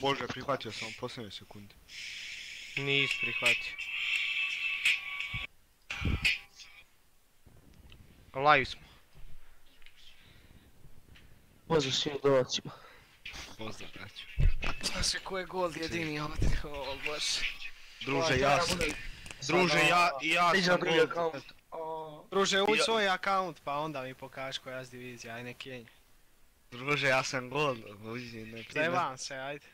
Bože, prihvatio sam u posljednjoj sekundi. Nis prihvatio. Live smo. Pozdrav svim gledalcima. Pozdrav, braću. Zna se ko je gol jedini ovdje, o bože. Druže, ja sam gol. Druže, uđi svoj akaunt pa onda mi pokaži koja si divizija, aj ne kenj. Druže, ja sam gol. Zajevam se, ajde.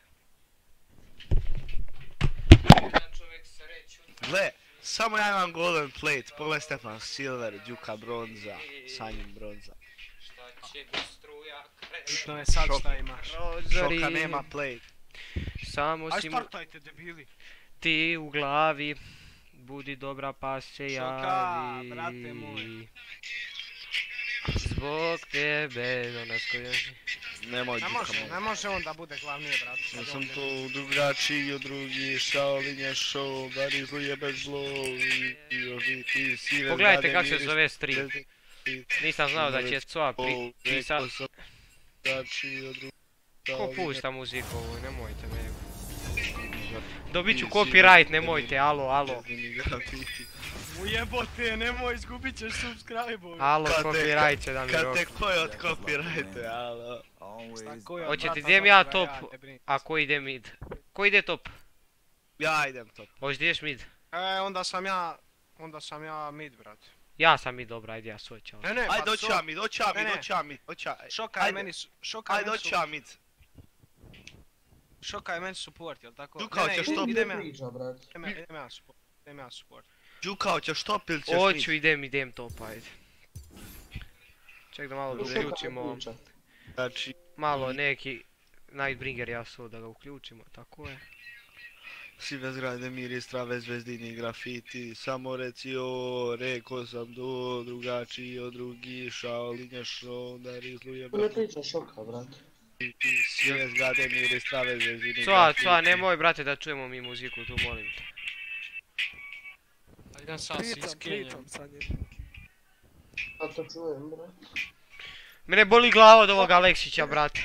Gle, samo ja imam golden plate. Pogledaj Stefan Silver, Đuka bronza, Sanjin bronza. Šta će ti struja kreći? Bitno je sad šta imaš. Šoka nema plate. Samo Aj si mu... startajte, debili. Ti u glavi, budi dobra pa se javi. Šoka, brate moj. Zbog tebe, do nas koji još... Nemoj Đuka moj. Ne može on da bude glavnije, brate. Ja sam tu drugačiji od drugih, Shaolin je show, da rizluje bez zlo i oviti sive. Pogledajte kako se zove stream. Nisam znao da će Coa pisat. Ko pušta muziku ovu, nemojte me. Dobit ću copyright, nemojte, alo. Ujebote, nemoj, izgubit ćeš subscribe-ovi. Alo, copyright će da mi roku. Kad te koji od copyrighte, alo. Hoćete idem ja top, a ko ide mid? Ko ide top? Ja idem top. Hoćeš da ideš mid? Onda sam ja mid, brat. Ja sam mid, dobra, ajde ja svoj ćao. Ne, Ajde, doći ja mid. Šokaj meni Ajde, meni support, jel tako? Đuka, hoćeš top? Idem ja support. Đuka, hoćeš top ili ćeš mid? Hoću, idem top, ajde. Ček da malo uključimo. Znači... Malo neki Nightbringer Yasuo da ga uključimo, tako je. Sive zgrade, miri, strave, zvezdini, grafiti, samo reci o, rekao sam do, drugačiji od drugih, Shaolin je show, da rizluje bez... Ne priča šoka, brate. Sive zgrade, miri, strave, zvezdini, grafiti... Coa, nemoj brate da čujemo mi muziku tu, molim te. Idem sad si iskenjam. A to čujem, brate. Mene boli glava od ovog Aleksića, brate.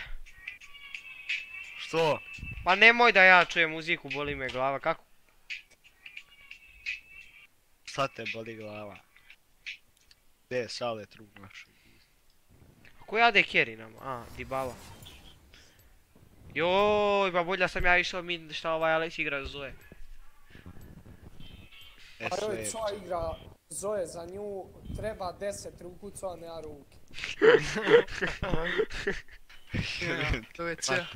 Što? Pa nemoj da ja čujem muziku, boli me glava, kako? Šta te boli glava? Gdje je Sale trug naš? Ko jade carry nam? A, Dybala. Joj, pa bolja sam ja išao mid šta ovaj Alex igra Zoe. A joj, Coa igra Zoe, za nju treba 10 ruku, Coa nema ruke. To je cijel.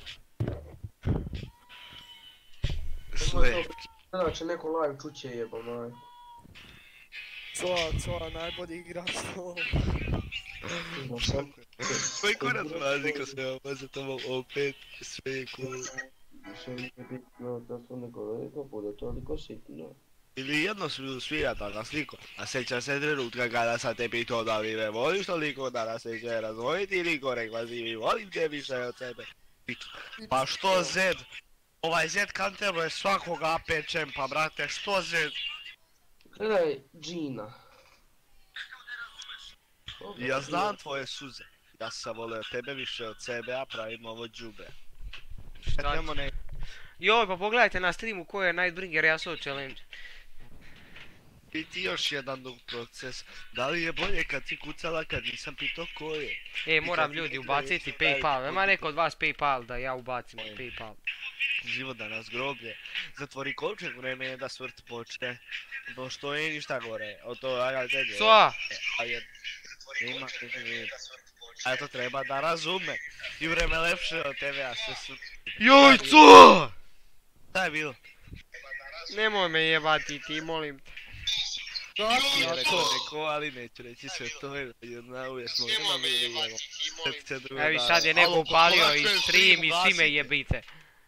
Slep. Znači neko live čuće jebam, aj. Coa najbolji igrač. Koji kurac razlika se ovo za tamo opet sve je cool. Više nije bitno da su neko veliko bude toliko sitno. Ili jedno svijata na sliku, a sjeća se trenutka kada sam te pitao da li me voliš toliko da nas se će razvojiti ili ko rekla si mi volim te više od sebe. Pa što Zed? Ovaj Zed Kantero je svakog AP čempa, brate, što Zed? Gledaj Gina. Ja znam tvoje suze. Ja sam volio tebe više od sebe, a pravim ovo džube. Šta će? Joj, pa pogledajte na streamu ko je Nightbringer Yasuo challenge. Biti još jedan dug proces. Da li je bolje kad si kucala kad nisam pitao ko je? Moram ljudi ubaciti Paypal, ima neko od vas Paypal da ja ubacim Paypal. Život danas groblje. Zatvori kovčeg, vreme je da svrt počne. No što je ništa gore, od to tebi. Coa! Ima a to treba da razume. I vreme lepše od tebe, a sve su... Joj, Coa! Šta je bilo? Nemoj me jebati ti, molim te. Ja rekao, ali neću reći sve to jer na uvijek smo vidjeli. Evi sad je neko upalio i stream i svi me jebite.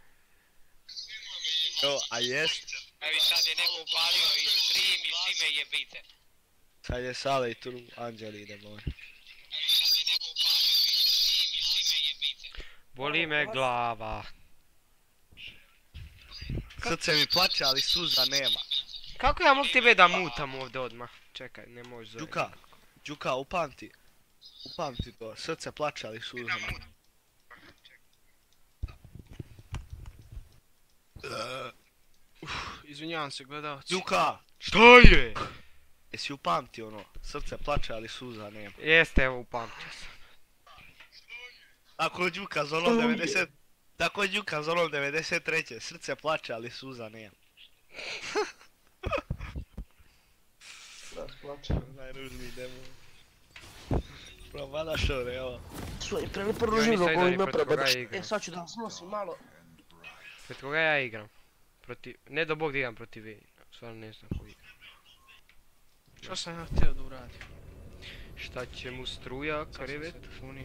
Jo, a jest? Evi sad je neko upalio i stream i svi me jebite. Sad je Sale i tu Anđeli ide moj. Boli me glava. Srce mi plaće, ali suza nema. Kako ja mogu tebe da mutam ovdje odmah? Čekaj, ne može Zoe. Đuka, upamti to, srce plaće, ali suza nema. Izvinjavam se gledalci. Đuka! Što je? Jesi upamtio ono? Srce plače, ali suza nema. Jeste, evo upamtio sam. Ako je Đuka za onom 90... Tako je Đuka za onom 93. Srce plače, ali suza nema. Rasplače. Najružniji demon. Probada šore, evo. Svoje Ja preliporužilo nisam koji ni ima protiv koga prebaš. igram. E sad ću da snosim malo. Protiv koga ja igram? Protiv... Ne do bog da igram protiv Vejna. Stvarno ne znam ko igra. Što sam ja htio da uradim? Šta će mu struja, krevet? Funio.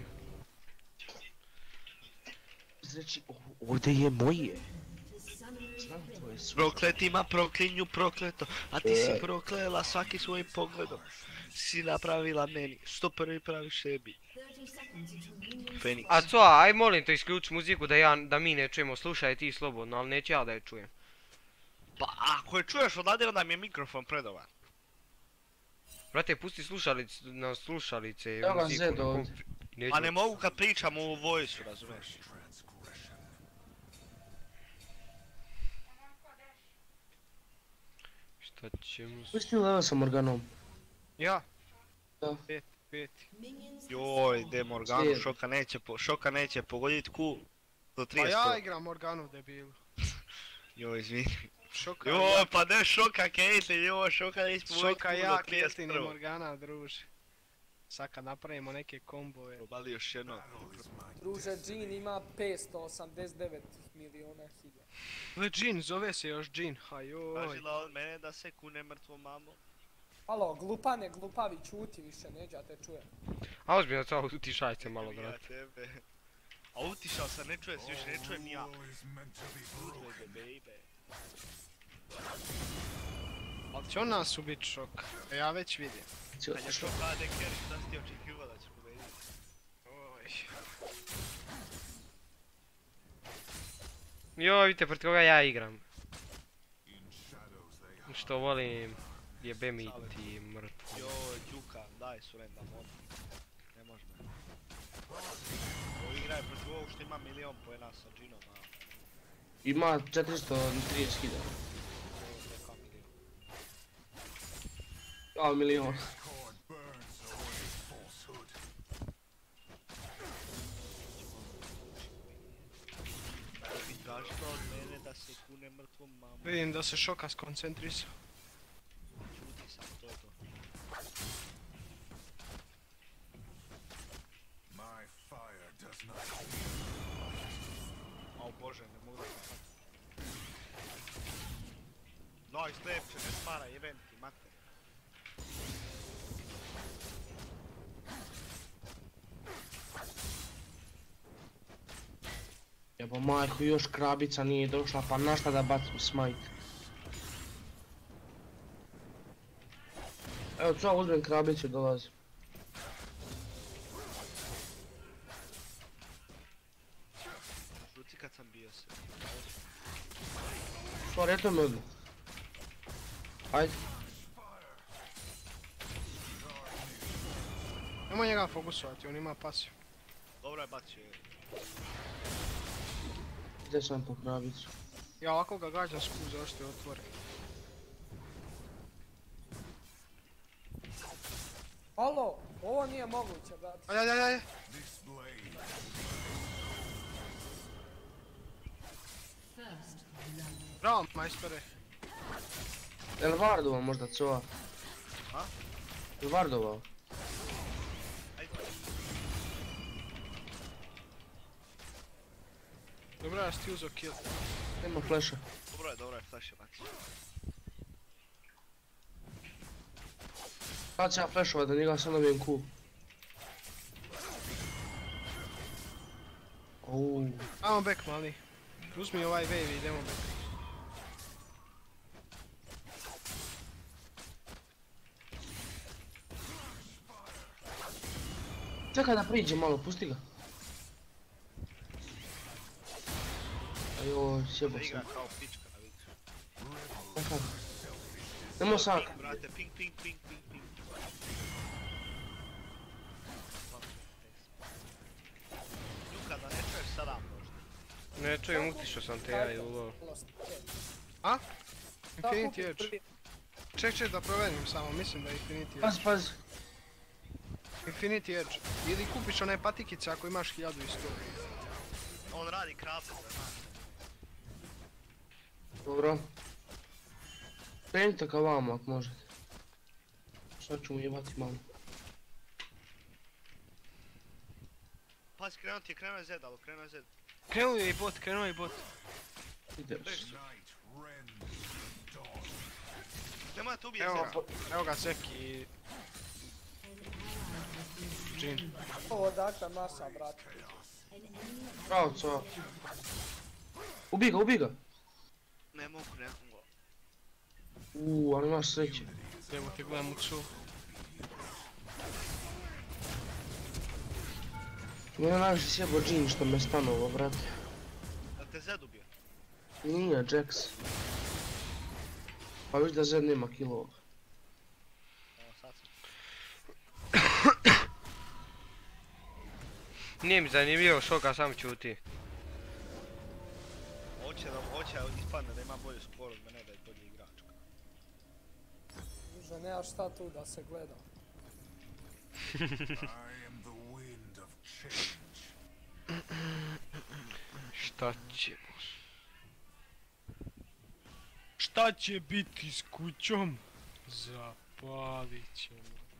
Znači, ovdje je moje. Znam tvoje su. Prokletima proklinju prokleto, a ti si proklela svaki svojim pogledom. Si napravila meni, 101. praviš sebi. Feniks. A co, aj molim te isključi muziku da mi ne čujemo, slušaj ti slobodno, ali neću ja da je čujem. Pa ako je čuješ odavde, onda mi je mikrofon predovan. Brate, pusti na slušalice Evo ga muziku Zed na ovdje. Neću. A ne mogu kad pričam u voice-u, razumiješ? Šta će mu... Pusti level sa Morganom. Ja? Da. Peti. Joj, de Morganu, Slijed. šoka neće pogodit Q do 30. Pa ja igram Morganu debilu. Joj, izvini. Šoka Joj, pa ne šoka Caitlyn, joj, šoka neće pogodit Šoka Q ja, do Caitlyn i 31. Morgana druže. Sad kad napravimo neke kombove. Probali još jedno. Druže, Jean ima 589 miliona hiljada. Gle, Jean, zove se još Jean, hajoj. Tražila od mene da se kune mrtvo mamo. Alo, glupane, glupavi, čuti više, neđa te čuje. A ozbiljno, co, utišaj se malo, Ja brate. tebe. A utišao sam, ne čuje se više, ne čujem ja. Udvede, baby. Ali će on nas ubit šok. Ja već vidim. Kad je šok AD carry, šta si ti očekivao da će pobediti? Oj. Joj, vidite protiv koga ja igram. Što volim, jebe mi ti mrtvo. Joj, Đuka, daj surrenda, molim. Ne može me. Ovo igra je protiv ovog što ima milion poena sa Džinom, a... Ima 430.000. Ovo neka milion. A, milion. Bi tražila od mene da se kune mrtvom mamom. Vidim da se šoka skoncentrisao. Čuti sam, to je to. O bože, ne mogu da se sad. Daj, slepče, ne spara, jebem ti, mater. Jebo majku, još krabica nije došla, pa našta da bacim smite. Evo, co, uzmem krabicu, dolazi. Žuci kad sam bio se. Stvar, eto me odmah. Ajde. Nemoj njega fokusovati, on ima pasiju. Dobro je bacio. Gdje sam po krabicu? Ja ovako ga gađam s Q zašto je otvoren. Alo, ovo nije moguće, brate. Ajajajaj. Bravo, majstore. Jel Vardova možda cova? A? Jel Vardova? Dobro, ja si ti uzo kill. Nema flasha. Dobro je, flash je bacio. Sad ću ja flashovat da njega sam dobijem Q. Ouuu. Ajmo back, mali. Uzmi ovaj wave i idemo back. Čekaj da priđe malo, pusti ga. Ajoj, sjebo Igra sam. kao pička, da vidiš. Aha. Nemo sam. Brate, ping. Đuka, da ne čuješ sada možda. Ne čujem, utišao sam te ja i u lov. A? Infinity Edge. Ček da proverim samo, mislim da je Infinity Edge. Pazi. Infinity Edge. Ili kupiš one patikice ako imaš 1100. On radi krapu, da znaš. Dobro. Krenite ka vama ako možete. Sad ću mu jebati malo. Pazi, krenuo je Zed, alo, krenuo je Zed. Krenuo je i bot. Ideš. Nemoj da te ubije Evo Zed. Evo ga Seki i... Jin. Ovo dakle masa, brate. Bravo, co. Ubij ga. Ne mogu. Ali imaš sreće. Evo te gledam u cu. Mene najviše sjebo Jin što me stanovo, brate. Da te Zed ubije. Nije, Jax. Pa viš da Zed nema killova. Evo sad sam. Nije mi zanimljivo, Šoka sam čuti. Hoće ispadne da ima bolju skor od mene, da je bolji igrač. Duže, nema šta tu da se gleda. Šta ćemo? Šta će biti s kućom? Zapalit ćemo.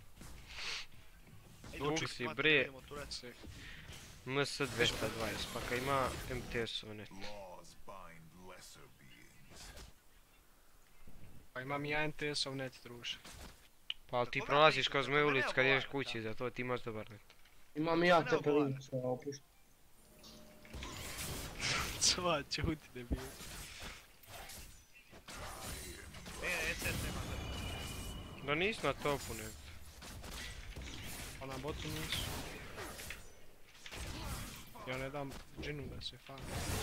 Dok si bre, MS220, pa kad ima MTS-ov net. Pa imam i ja NTS-ov net, druže. Pa ali ti prolaziš kroz moju ulicu kad ideš kući, zato ti imaš dobar net. Imam i ja te prilicu da opuštam. Cva, čuti debil. Zed nema. Da nis na topu nek. Pa na botu nisu. Ja ne dam Jinu da se fani.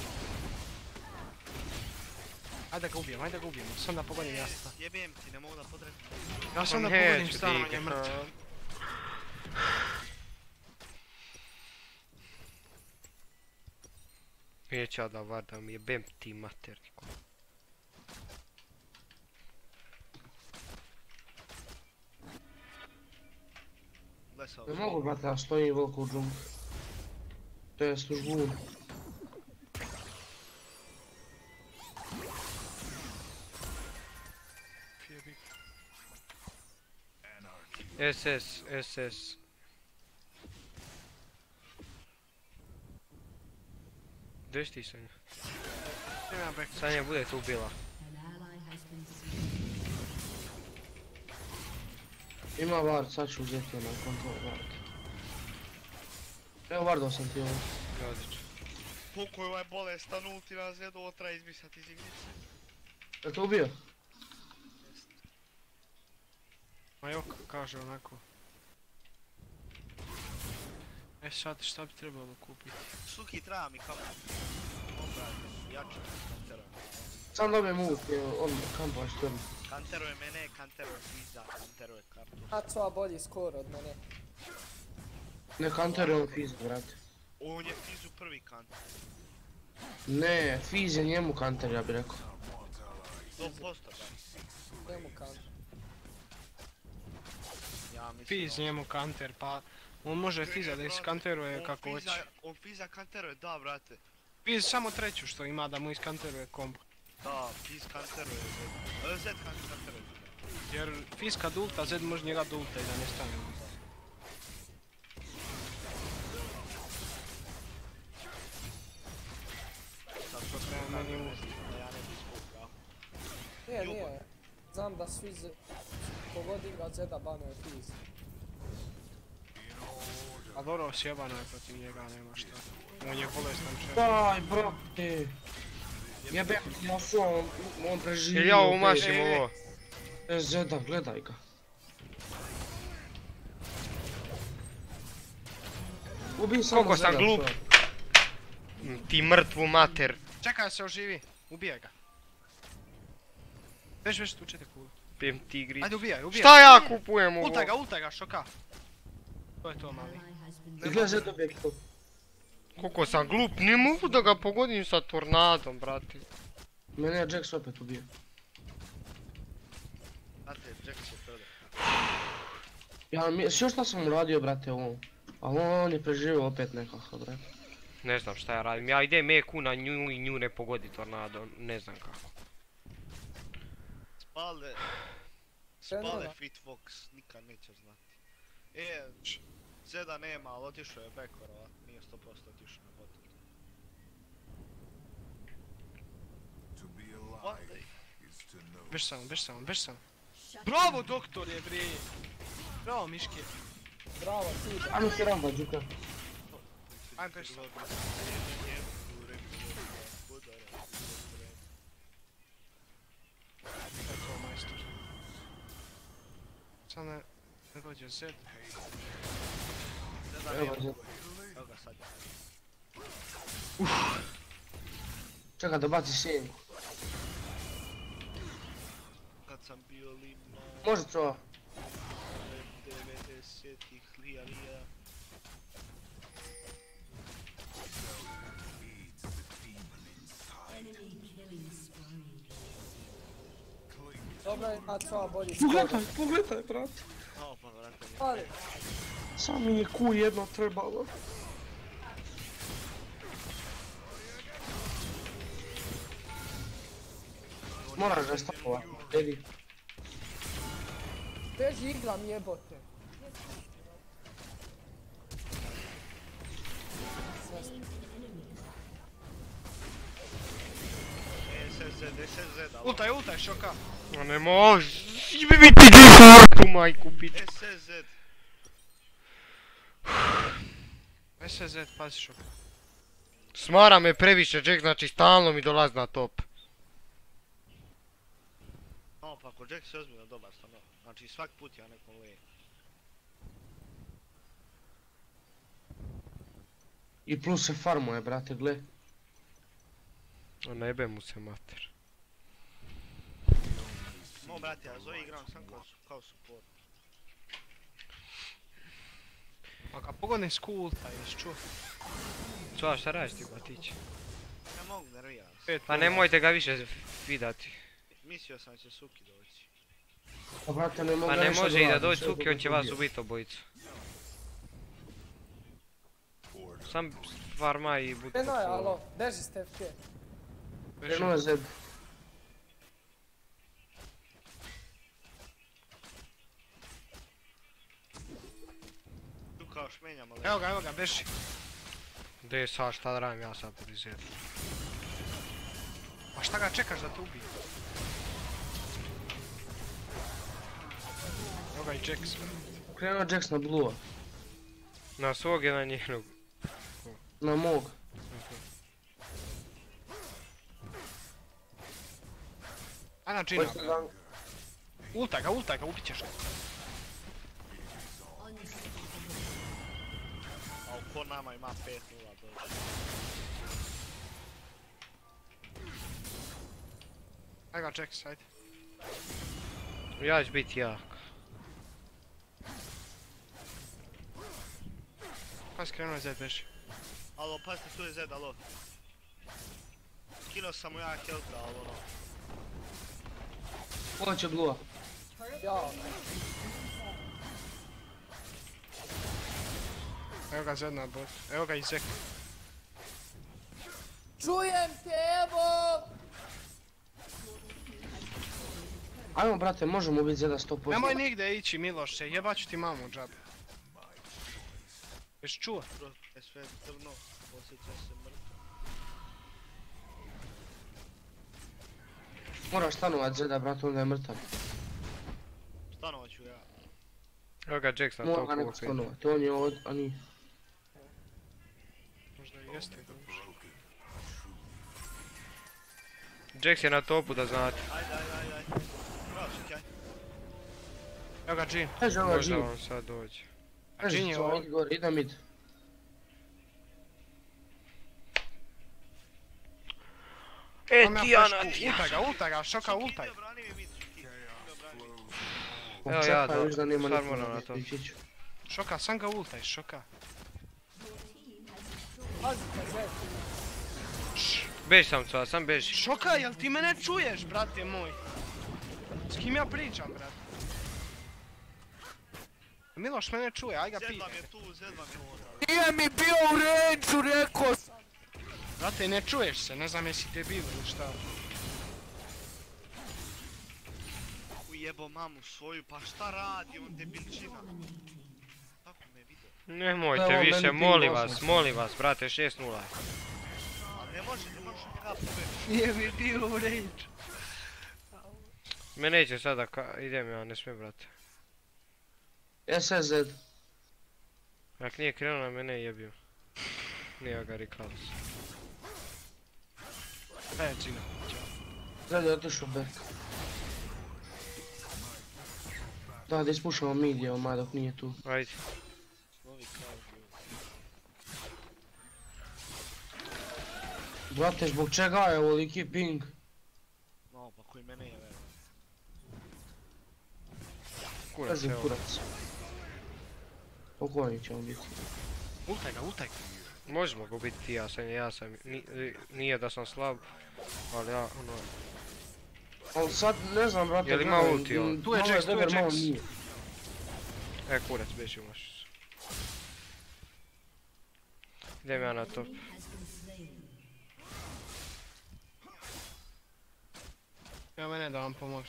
Ajde ga ubijem, sam da pogodim jasna. Jebem ti, ne mogu da podredim. Ja sam da pogodim stan, on je mrtav. Neću ja da vardam, jebem ti materniku. Ne mogu, brate, ja stojim veliko u džungli. To je službun. SS. Gdje si ti Sanja? Nema back. Sanja bude tu bila. Ima vard, sad ću uzeti onaj kontrol vard. Evo vardao sam ti ovo. Odlično. Koliko je ovaj bolestan ulti na Zedu, ovo treba izbrisati iz igrice. Je to ubio? Ma jok, kaže onako. E sad, šta bi trebalo kupiti? Suki, treba mi kampu. Jače, kanteruje. Sam dobijem uvijek, on kampaš crno. Kanteruje mene, kanteruje Fiza, kanteruje kartu. Acua bolji skor od mene. Ne kanteruje on Fiz, brate. On je Fizu prvi kanter. Ne, Fiz je njemu kanter, ja bi rekao. 100% da. Njemu kan. Ja mislim Fiz njemu kanter, pa... On može Fiza da iskanteruje kako hoće. On Fiza kanteruje, da brate. Fiz samo treću što ima da mu iskanteruje kombo. Da, Fiz kanteruje Zed. Zed kanteruje. Jer Fiz kad ulta, Zed može njega da ulta i da ne stane. Sad što Treba meni ulti. da ja ne bi skupao. Nije. Znam da svi pogodi igra Zeda banuje Fiz. A dobro, sjebano je protiv njega, nema šta. On je bolestan čovjek. Daj, brate! Jebem ti masu, on preživio. Jel ja umašim ovo? Zeda, gledaj ga. Ubij samo Koliko sam Zeda, glup. što? Ti mrtvu mater. Čekaj da se oživi, ubijaj ga. Već tu 4 kule. Pijem ti igri. Ajde ubijaj. Šta ja kupujem ovo? Ultaj ga, Šoka. To je to, mali. Izgleda Zed dobije kill. Koliko sam glup, ne mogu da ga pogodim sa tornadom, brate. Mene je Jax opet ubio. Znate, Jack se prda. Ja, sve šta sam uradio, brate, ovo. Ali on je preživio opet nekako, brate. Ne znam šta ja radim, ja idem EQ na nju i nju ne pogodi tornado, ne znam kako. Spale Fitfox, nikad neće znati. Zeda nema, ali otišao je backwarova, nije 100% otišao na botu. Beš samo. Bravo doktor je bre! Bravo Miške! Bravo, ti. Ajmo se ramba, Đuka. Ajme beš samo. Eto majstor. Sad ne dođe Zed. Evo Zed. Evo ga sad. Čekaj da baci sjenku. Kad sam bio limno... Može čova. 90-ih lija. Dobro je, a co, bolji Pogledaj, brate. O, pa vrate mi. Ali, Sam mi je Q jedno trebalo. Moraš ga stapovati, vidi. beži igram jebote. SSZ, Ultaj, šoka. A ne može, ibi mi ti tu majku pičku. SSZ. SSZ, pazi šoka. Smara me previše, Jack, znači stalno mi dolazi na top. No, pa ako Jack se ozbiljno dobar stvarno. Znači svak put ja nekom lije. I plus se farmuje, brate, gle. A ne jebe mu se mater. Mo brate, ja Zoe igram sam kao support. A kad pogodne s ulta, jesi čuo? Čuva, šta radiš ti batić? Ja mogu nerviram se. Pa nemojte ga više vidati. Mislio sam će Suki doći. Pa brate, ne mogu Pa ne više može i da odvratiti, dođe sve Suki, on će dok vas ubije. ubiti obojicu. Sam farma i budi Krenuo je, alo, beži Stefke. Krenuo je Zed. Tu kao šmenjamo Evo ga, beži. Gdje sad, šta da radim ja sad podizetu? Pa šta ga čekaš da te ubije? Evo ga i Jax. Krenuo je Jax na blue-a. Na svog je na njenog. Na mog. Aj na Gina. Hoćete da... Ultaj ga, ubit ćeš ga. A ko nama ima 5-0 dođe. Aj ga Jax, ajde. Ja ću biti jak. Kaj si krenuo je Zed, beži. Alo, pazite, tu je Zed, alo. Skinuo sam mu ja health, ali ono. Ko će blue-a? Ja, Evo ga Zed na bot. Evo ga i Zek. čujem te, evo! Ajmo, brate, možemo ubiti Zeda 100%. Nemoj nigde ići Miloše, jebaću ti mamu džabe. Jesi čuo? Bro, je sve crno, osjeća se mrtvo. Moraš stanovat Zeda, brate, onda je mrtav. Stanovat ću ja. Evo ga Jax na Mora topu ga neko opet. stanovat, on je od... a nije. Možda i jeste i dobro. Jax je na topu da znate. Ajde. Bravo, čekaj. Evo ga Jean. Kaže ovo Možda Jean. on sad dođe. Kaže Jean je ovo, ovo. idi gore, ide mid. Ultaj ga, šoka ultaj. Brani mi mid, Čuki. Evo ja Čekaj, da, viš da nema stvar nikoga moram na na to. ići ću. Šoka, sam ga ultaj, šoka. Pazite, Zed. Beži sam cva, sam beži. Šoka, jel ti mene čuješ, brate moj? S kim ja pričam, brate? Miloš mene čuje, aj ga Zed pitaj. vam je tu, Zed vam je ovdje. Nije mi bio u range-u, rekao sam. Brate, ne čuješ se, ne znam jesi debil ili šta. Ujebo mamu svoju, pa šta radi on debilčina? Kako me vidio? Nemojte Evo, više, meni molim vas, brate, 6-0. Ali ne može njega pobjeti. Nije mi bio u range. Me neće sada, idem ja, ne smijem, brate. SSZ. Ak nije krenuo na mene, jebio. Nije ga Ricardos. Recina. Zed je otišao back. Da ispušamo mid je omaj dok nije tu. Ajde. Novi kao. Brate, zbog čega je ovoliki ping? No, pa koji mene je vero. Kurac, Kažem evo. kurac. Pokojni ćemo biti. Ultaj ga, ultaj. Možemo ga biti ti, ja sam, nije da sam slab, ali ja, ono... Ali sad ne znam brate. Jel ima gledaj, ulti on? Tu je malo Jax, tu je dobar, malo Jax. nije. Kurac, beži u mašicu. Idem ja na top. Ja mene da vam pomogne.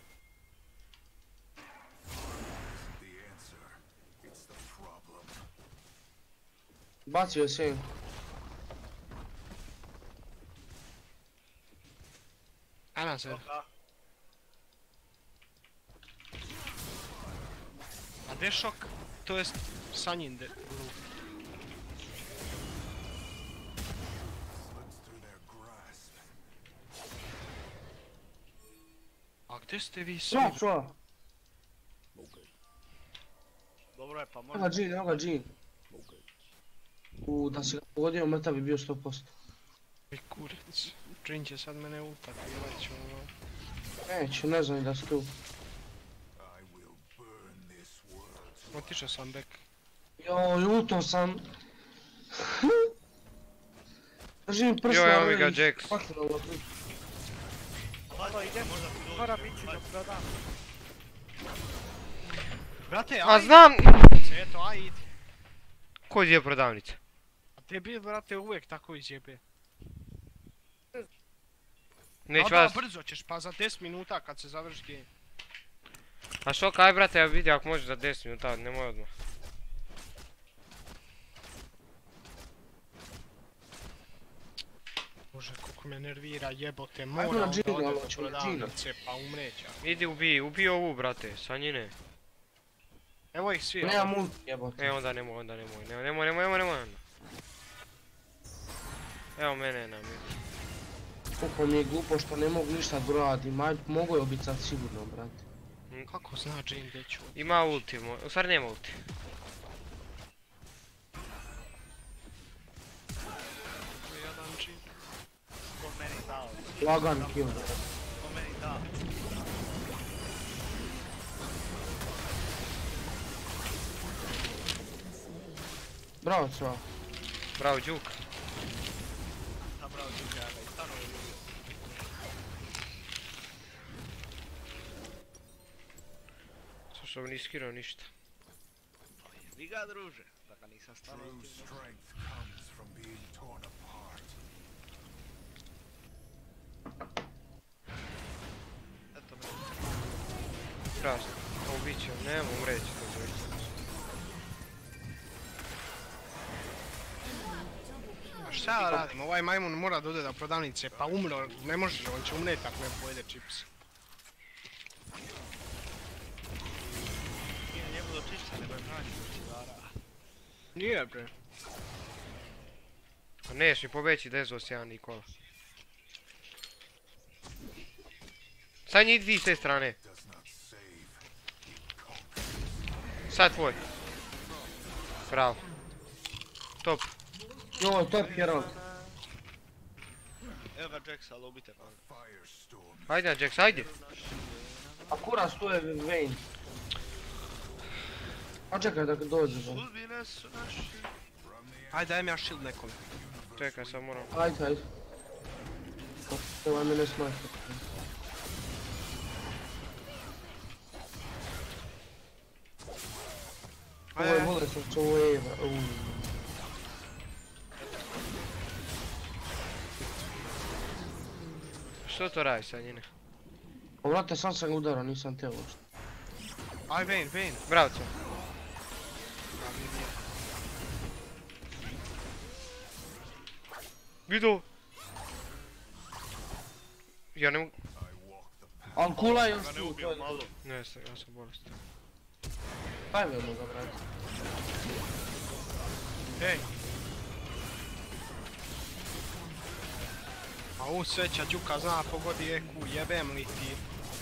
Bacio je senku. Aj nam se. A gdje je šok? To jest Sanjin de... A gdje ste vi svi? Sva, sva. Dobro je, pa Evo ga Jean, evo ga Jean. Da si ga pogodio, mrtav bi bio 100%. I kurac. Jin će sad mene ultati, ovaj ću ono... Neću, ne znam da si tu. Otišao sam back. Joj, ulto sam. Držim prst Joj, na evo mi ga veli. Jax. Pakiralo tu. Hvala, idem, možda ti dođe. Moram ići da prodam. Brate, A aj! znam! Eto, aj idi. Ko je prodavnica? A tebi, brate, uvijek tako izjebe. Neću A vas... da, brzo ćeš, pa za 10 minuta kad se završi game. A što kaj brate, ja vidim ako možeš za 10 minuta, nemoj odmah. Bože, koliko me nervira, jebote, Ajmo moram na da Gina, odem do hoćemo na prodavnice, pa umreća. Idi ubij ovu brate, Sanjine. Evo ih svi, Nemam ulti jebote. Onda nemoj. Nemoj. Evo mene na mi. Koliko mi je glupo što ne mogu ništa brojati. Mogu je ubit sad sigurno, brate. kako zna Jin gdje ću? Ima ulti, u stvari nema ulti. Tu je jedan Jin. Ko meni dao, Lagan kill. ko meni dao. Bravo Cva. Bravo Đuk. Tam bravo Đuka, ja ga i stano je ljubio. Slušao nisi skirao ništa. Vi ga druže, da ga nisam stano True strength comes from being torn apart. Eto me. Krasno. A ubit će, nema umreći to zove. A šta ja radim? Ovaj majmun mora da ode do prodavnice, pa umro, ne može, on će umret ako ne pojede čips. Nije njemu do čišća, nego je mraći do čivara. Nije bre. A neš mi pobeći dezo se ja Nikola. Sad njih dvi s te strane. Sad tvoj. Bravo. Top. Joj, top hero. Evo ga Jax, ali ubite pa. Ajde na Jax, ajde. A kurac tu je Vayne. A čekaj da dođe. Sudbine su naši. Ajde, dajem ja shield nekome. Čekaj, sad moram. Ajde. Ovaj mene smajte. Ovo je bolesno, ovo je Eva. Što to radi sad njene? Vrate, sam ga udarao, nisam teo uopšte. Aj, Vayne. Bravco. Vidio! Ja ne mogu... Al kula je Ga ne tu, to ubijem je malo. Ne, ja sam bolestan. Tajmemo ga, brate. Ej! A on sveća Đuka zna pogodi EQ, jebem li ti?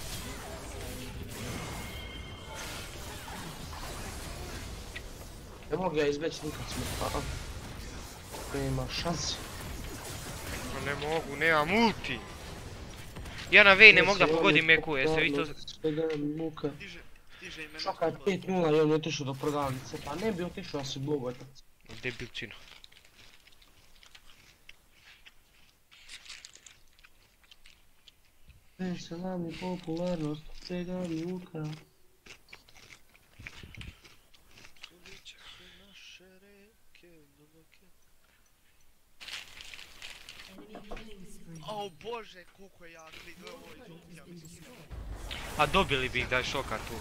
Ne mogu ga izbeći nikad smrta. Nema šanse. Ne mogu, nemam ulti. Ja na Vayne ne mogu da pogodim EQ, jeste vi to... Muka. Stiže i mene. Šaka je 5-0 i on je otišao do prodavnice, pa ne bi otišao si blogotac. Debilčina. Vesela mi popularnost, čega mi ukra. O bože, koliko je jak lig, ovo je ja mislim. A dobili bi ih da je Šoka tu.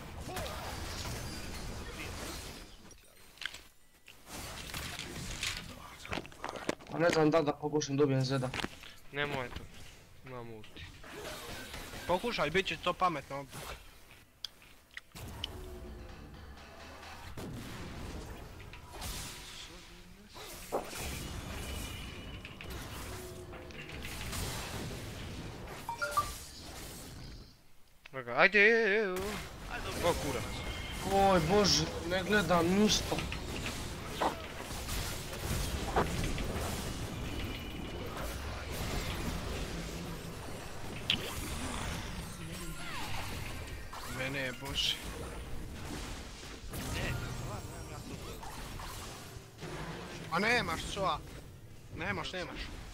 A ne znam da pokušam dobijem Zeda. Nemoj to. Imam ulti. Pokušaj, bit će to pametno. Ajde, o kurac. Oj bože, ne gledam ništa. Mene je bože. A nemaš coa. Nemaš. Ne.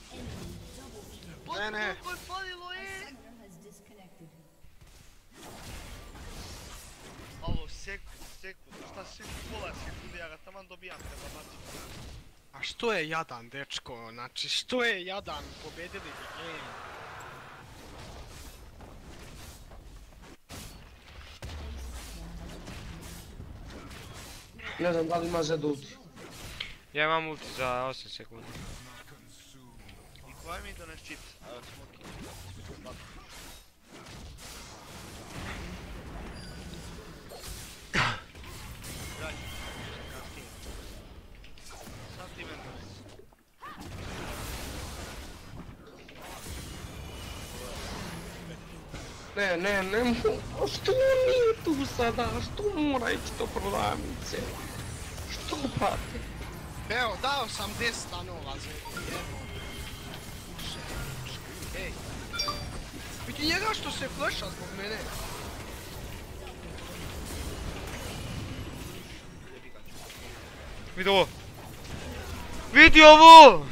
Alo, sekund, šta pola sekunde, ja ga taman dobijam kada bacim. A što je jadan, dečko? Znači, što je jadan? Pobedili bi game. Ne znam da li ima Zed ulti. Ja imam ulti za 8 sekundi. I koji mi dones čips? Evo, smoki. Sad ti meni dones. Ne mogu. Što nije tu sada? Što mora ići do prodavnice? Što brate? Evo, dao sam 10 stanova za jedno. Ej. Vidi njega što se flasha zbog mene. Vidi ovo! Vidi ovo!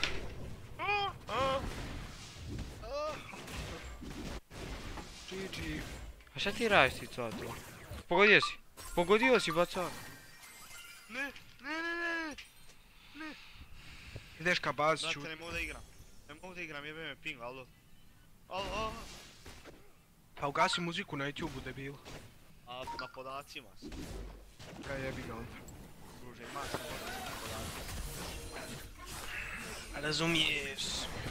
GG. A šta ti radiš ti co tu? Pogodio si baca. Ne. Ideš ka bazi ću. Znate, ne mogu da igram, jebe me ping, alo. Alo. Pa ugasi muziku na YouTube-u, debil. A na podacima sam. Kaj jebi ga onda. Druže, ima sam na podacima. Razumiješ.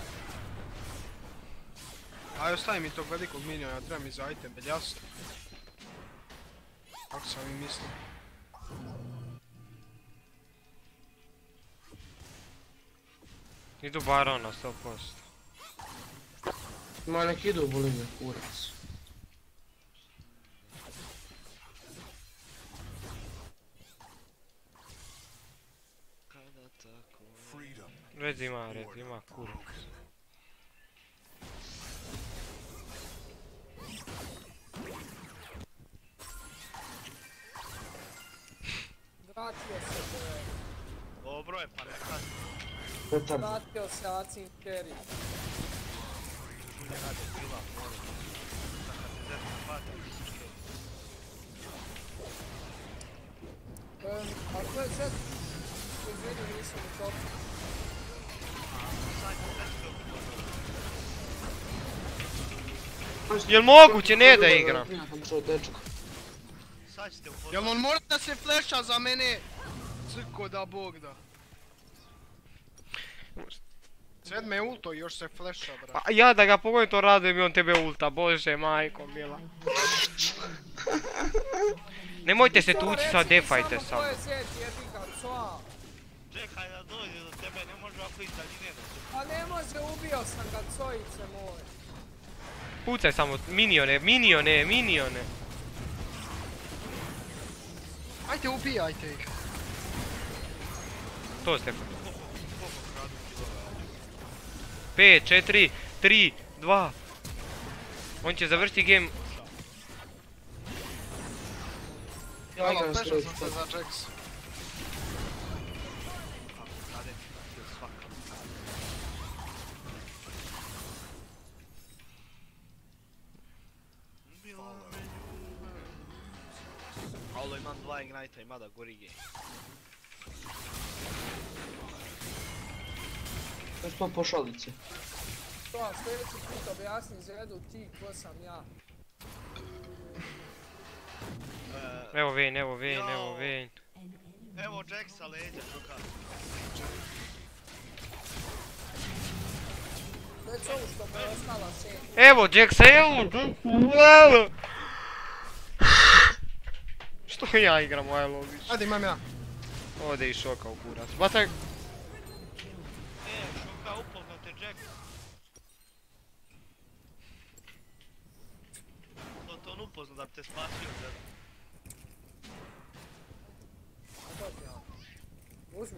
Aj, ostavi mi tog velikog miniona, treba mi za item, bel jasno. Kako sam i mislio. Idu barona 100%. Ma nek idu u Boliviju, kurac. Kada tako... Red ima kurac. Vratio se, Dobro je pa nekad. Petar. Vratio se Acin Kerry. Ne rade pila, molim. Sad kad te zezno hvata, ti si škeri. A ko je Zed? Izvini, nisam u topu. Sad je zezno kupano. Jel moguće, ne da igram? Sad ćete upozoriti. Jel on mora da se fleša za mene? Crko da bog da. Sedme je ulto i još se fleša, brat. Pa ja da ga pogodim to radujem i on tebe ulta, bože majko mila. Nemojte se tući sad, defajte samo. samo. Ko je Zed, jebi ga, coa. Čekaj da dođe do tebe, ne može ovako ići daljine. Pa ne može, ubio sam ga, cojice moje. Pucaj samo, minione, minione, minione. Ajde ubijajte ih. To Stefan. 5, 4, 3, 2. On će završiti game. Ja igram Halo, s pešao sam se za Jax. Alo, imam 2 Ignite-a, ima da gori game. To je to pošalice. Coa, sljedeći put objasni Zedu ti ko sam ja. Evo Vayne, evo Vayne, evo Vayne. Evo Jaxa leđa, šuka. Već ovu što mu je ostala senja. Evo Jaxa, evo! Što ja igram ovaj logič? Ajde imam ja. Ode i šoka u kurac. Bacaj! Šuka, upoznao te Jax. To on upoznao da bi te spasio, Zed. Uzmi.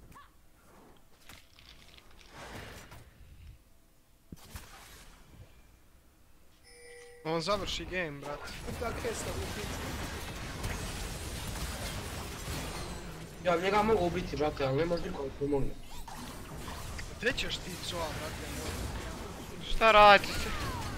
On završi game, brat. Kuka kesta u pičku. Ja njega mogu ubiti, brate, ali ne može nikoga pomogne. Gdje ćeš ti coa, brate moj? Šta radite?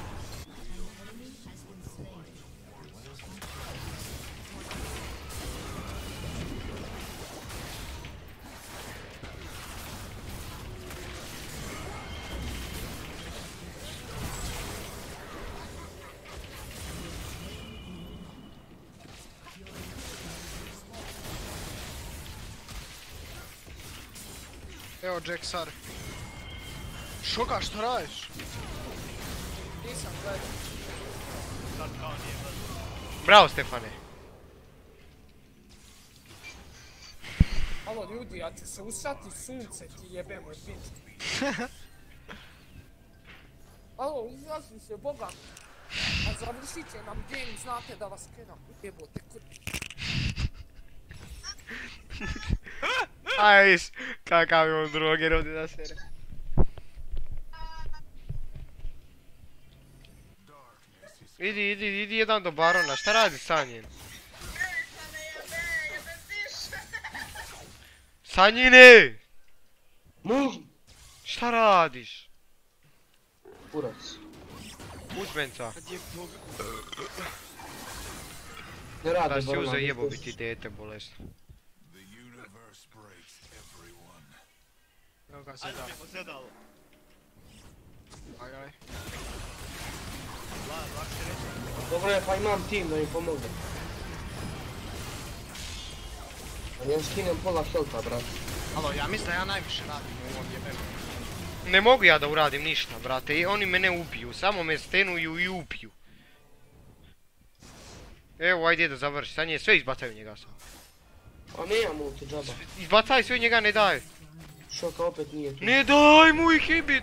Evo Jaxar. Šoka, što radiš? Nisam gledao. Sad kao nije gledao. Bravo Stefane. Alo ljudi, ja ću se usrati sunce ti jebe moj pičku. Alo, izrazi se boga. A završit će nam game, znate da vas kedam. Jebote kurvi. Aj viš, kakav je on droger ovdje da sere. Idi jedan do barona, šta radi Sanjin? Sanjine! Muži! Šta radiš? Kurac. Uzmenca. Ne rade Da si barona. uzeo jebo bi ti dete bolesno. The universe breaks everyone. Evo ga Ajde Zeda. mi Zedalo. Aj. Lak se reći. Dobro je, pa imam tim da mi pomogne. A ja skinem pola helta, brate. Alo, ja mislim da ja najviše radim u ovom jebenu. Ne mogu ja da uradim ništa, brate, i oni mene ubiju, samo me stenuju i ubiju. Evo, ajde da završi, sad nje sve izbacaju njega sam. A nemam ulti džaba. Izbacaj sve njega, ne daj. Šoka opet nije tu. Ne daj mu ih ibit!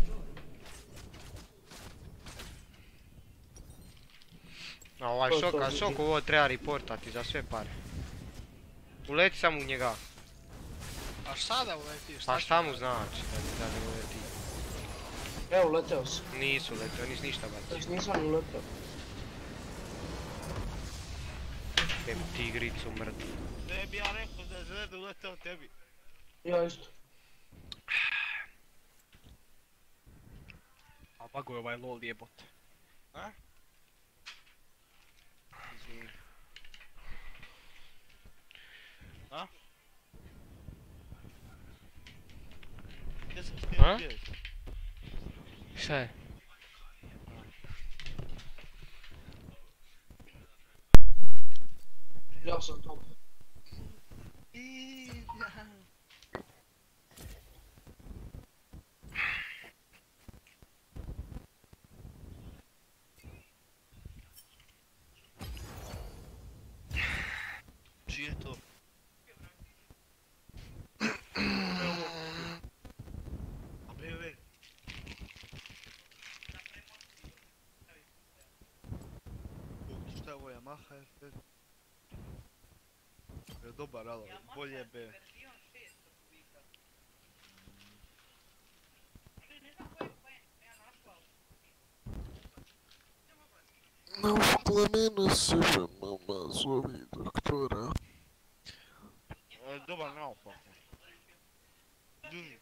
A ovaj šok ovo treba reportati za sve pare. Uleti sam u njega. A šta da uletiš? Pa šta mu znači da ne uleti? Evo, leteo sam. Nisu letio, nis ništa bacio. Znači nisam ni leteo. Tem tigricu mrtvu. Ne bi ja rekao da je Zed uletao tebi. Ja isto. A bago je ovaj lol jebote. Izvini. A? Gdje sam A? smio zvijezdu? Šta je? Ja sam top. Čije je to? A BMW? Šta je ovo, Yamaha FF? Je dobar, ali bolje je BMW. No plamena sebe, mama, zovi doktora. Dobar naopak. Drži.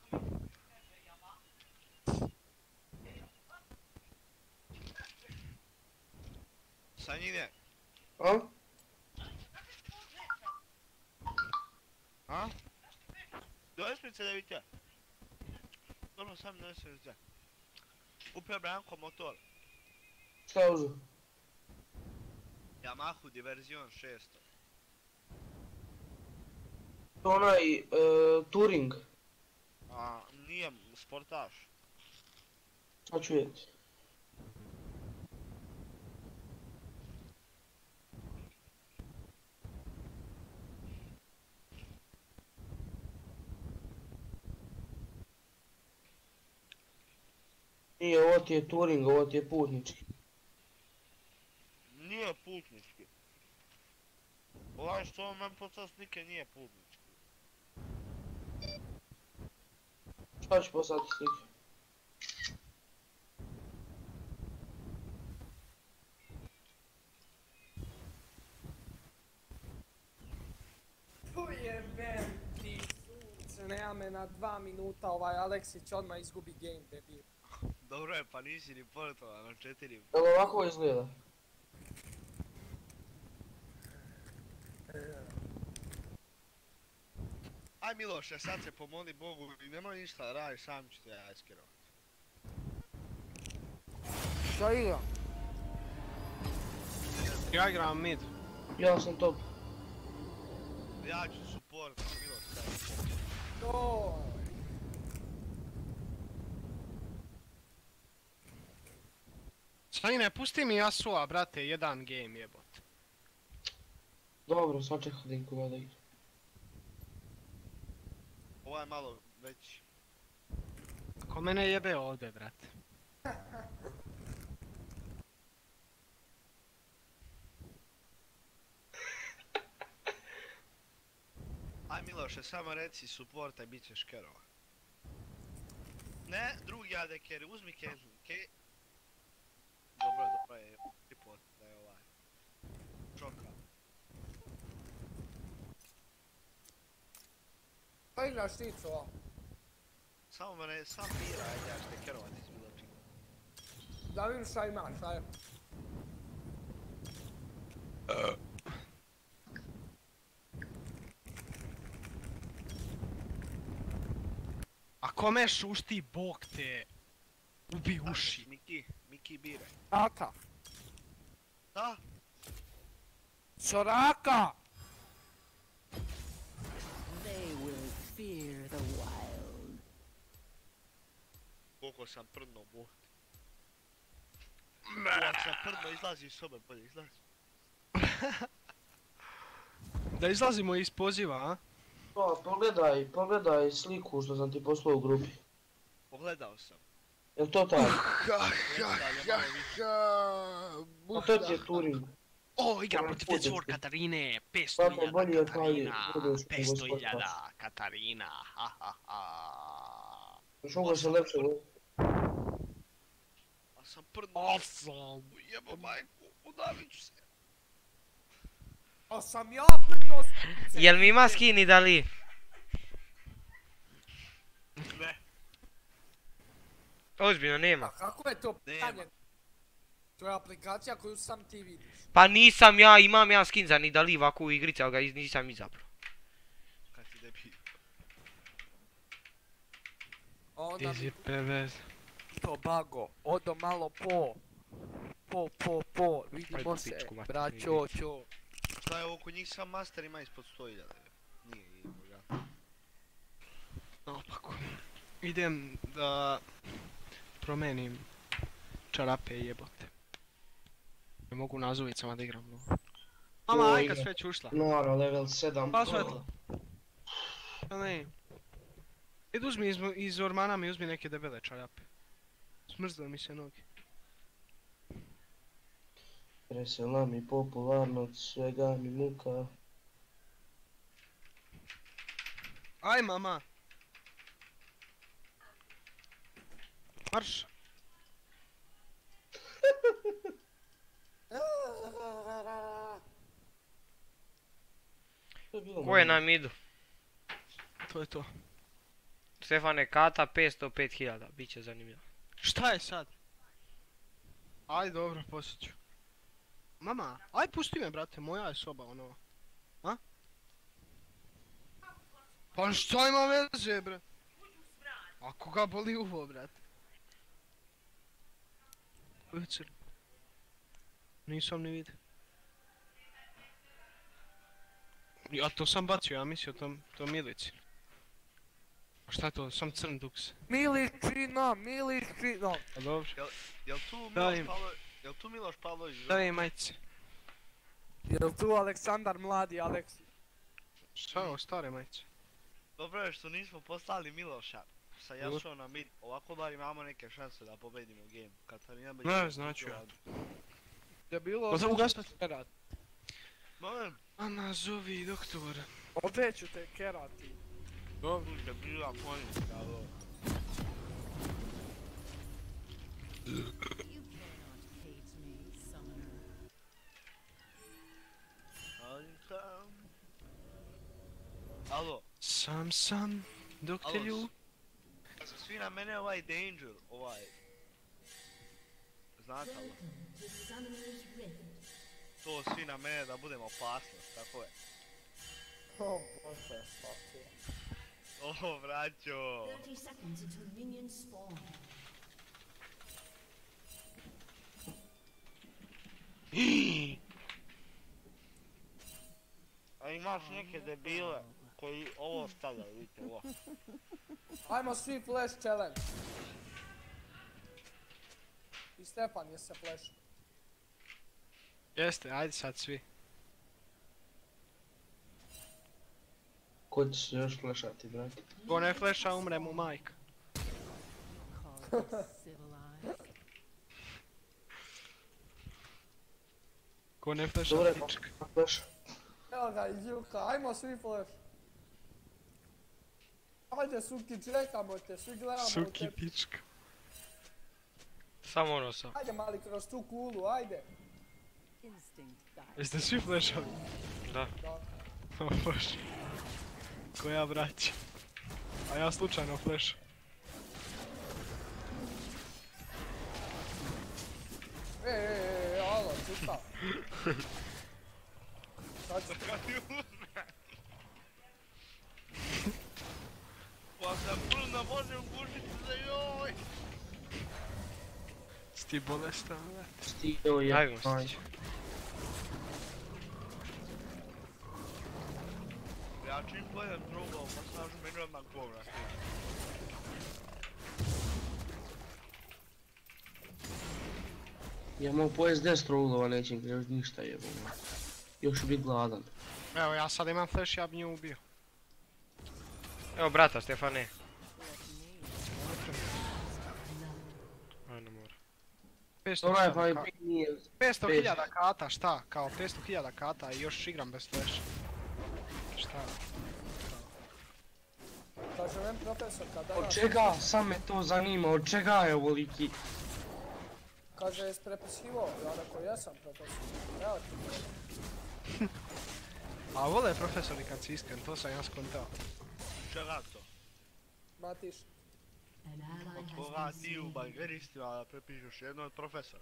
Sanjine, A? a? Dođeš mi se da vidite. Ono sam dođeš mi se. Kupio Branko motor. Šta je uzeo? Yamahu Diverzion 600. To onaj Touring. A nije sportaž. Sad ću vidjeti. Nije, ovo ti je Touring, ovo ti je putnički. Nije putnički. Ovaj što men poslao slike nije putnički. Šta ću poslati slike? Ujebem ti sunce, nema me na 2 minuta, ovaj Aleksić odmah izgubi game, debil. Dobro je, pa nisi ni portovan na 4. Jel ovako izgleda? Aj Miloše, sad se pomoli Bogu i nemoj ništa da radiš, sam ću te ja iskerovat. Šta igra? Ja igram mid. Ja sam top. Ja ću support, Miloš, kaj. To. Sanjine, pusti mi Yasuo, brate, jedan game jebote. Dobro, sačekaj Dinko da igra. Ovo je malo veći. Ako mene jebe ovdje, brate. Aj Miloše, samo reci supporta i bit ćeš kerova. Ne, drugi ade keri, uzmi Caitlyn, Dobro je, tripod da je ovaj. Čoka. Šta igraš ti, co? Samo mene, sam bira, ajde, ja ću te kerovati iz bilo čega. Da vidim šta imaš, ajde. A kome šušti bog te ubi uši. Miki biraj. Soraka. Da? Soraka! They will fear the wild. Koliko sam prdno bog. Koliko sam prdno, izlazi iz sobe, bolje izlazi. Da izlazimo iz poziva, a? O, pogledaj sliku što sam ti poslao u grupi. Pogledao sam. Jel to taj? Buda. To ti je Touring. O, igra protiv Decor Katarine, Tako, bolje 500.000 je taj Katarina, budući 500.000 Katarina, ha ha ha. Još mogu se lepše vodi. A sam prdno. Awesome. Jebo majku, udavit ću se. A sam ja prdno s... Jel mi ima skini da li? Ne. Ozbiljno nema. A kako je to pitanje? To je aplikacija koju sam ti vidiš. Pa nisam ja, imam ja skin za Nidalee ovako u igrici, ali ga nisam izabrao. Kad ti debil. Onda Easy mi PvZ. to bago. Odo malo po. Vidimo Ajde, se. pičku mater, Braćo, čo. Šta je ovo kod njih sam master ima ispod 100.000? Nije imao ga. Opako. Idem da promenim čarape jebote. Ne mogu na zuvicama da igram no. Mama, aj kad sve već ušla. Nora, level 7. Pa svetlo. Pa ne. Idi uzmi iz ormana mi uzmi neke debele čarape. Smrzdile mi se noge. Vesela mi popularno, od svega mi muka. Aj mama! Marš! Ko je na midu? To je to. Stefane Kata 505.000, bit će zanimljivo. Šta je sad? Aj dobro, poslije ću. Mama, aj pusti me brate, moja je soba ono. A? Pa šta ima veze bre? Ako ga boli uvo brate. Ucr. Nisam ni vidio. Ja to sam bacio, ja mislio to Milici. A šta je to, sam crn duks. Miličina. A dobro. Jel tu Da, Miloš im. Pavlović? Jel tu Miloš Pavlović? Da je majice. Jel tu Aleksandar mladi Aleksi? Šta je ovo, stare majice? Dobro je što nismo poslali Miloša. Sa Jašom na mid, ovako bar imamo neke šanse da pobedimo game. Katarina bi... Ne, znači ja. Je bilo... Pa za ugasati. Kerat. Molim, A nazovi doktora. Opet ću te kerati. Dobro. tu je bila ponista, alo. You cannot hate me, summoner. Alo, Sam, doktor Ju. svi na mene ovaj Danger, ovaj... Znate alo? To svi na mene da budem opasnost, tako je. O bože, svaki. O, braćo! 30 seconds until minions spawn. A imaš neke debile koji ovo stavljaju, vidite ovo. Ajmo svi flash challenge. I Stefan je se flash. Jeste, ajde sad svi. Ko će se još flashati, brate? Ko ne fleša, umre mu majka. Call this civilized. Ko ne fleša, Dobre, pička. flash. Evo ga iz Juka, ajmo svi flash. Ajde Suki, čekamo te, svi gledamo Suki te. pička. Samo ono sam. Ajde mali kroz tu kulu, ajde. Instinct dies. Jeste svi flešali? Da. Da. O bože. Koja braća. A ja slučajno fleš. Alo, čuta. Sad ću Pa sam brzo možem gušiti za joj! Sti bolestan, bre. Stio je. Ajmo stići. Ja čim pojedem drugom, pa snažu meni odmah govna stići. Ja mogu pojest 10 rollova, nećem još ništa jebamo. Još ću bit gladan. Evo ja sad imam flash, ja bi nju ubio. Evo brata Stefane. Ajde mora. Onaj pa 500.000 i ka- nije... 500.000 kata, šta? Kao 500.000 kata i još igram bez flash. Šta? Kaže meni profesor kada Od čega? Sam me to zanima, od čega je ovoliki? Kaže jes prepisivo, ja rekao jesam profesor. Evo ti. A vole profesori kad si iskren, to sam ja skontao. Čega to? Matiš. An ally has Koga been ti u slain. bangeristima da prepišeš jedno od profesora.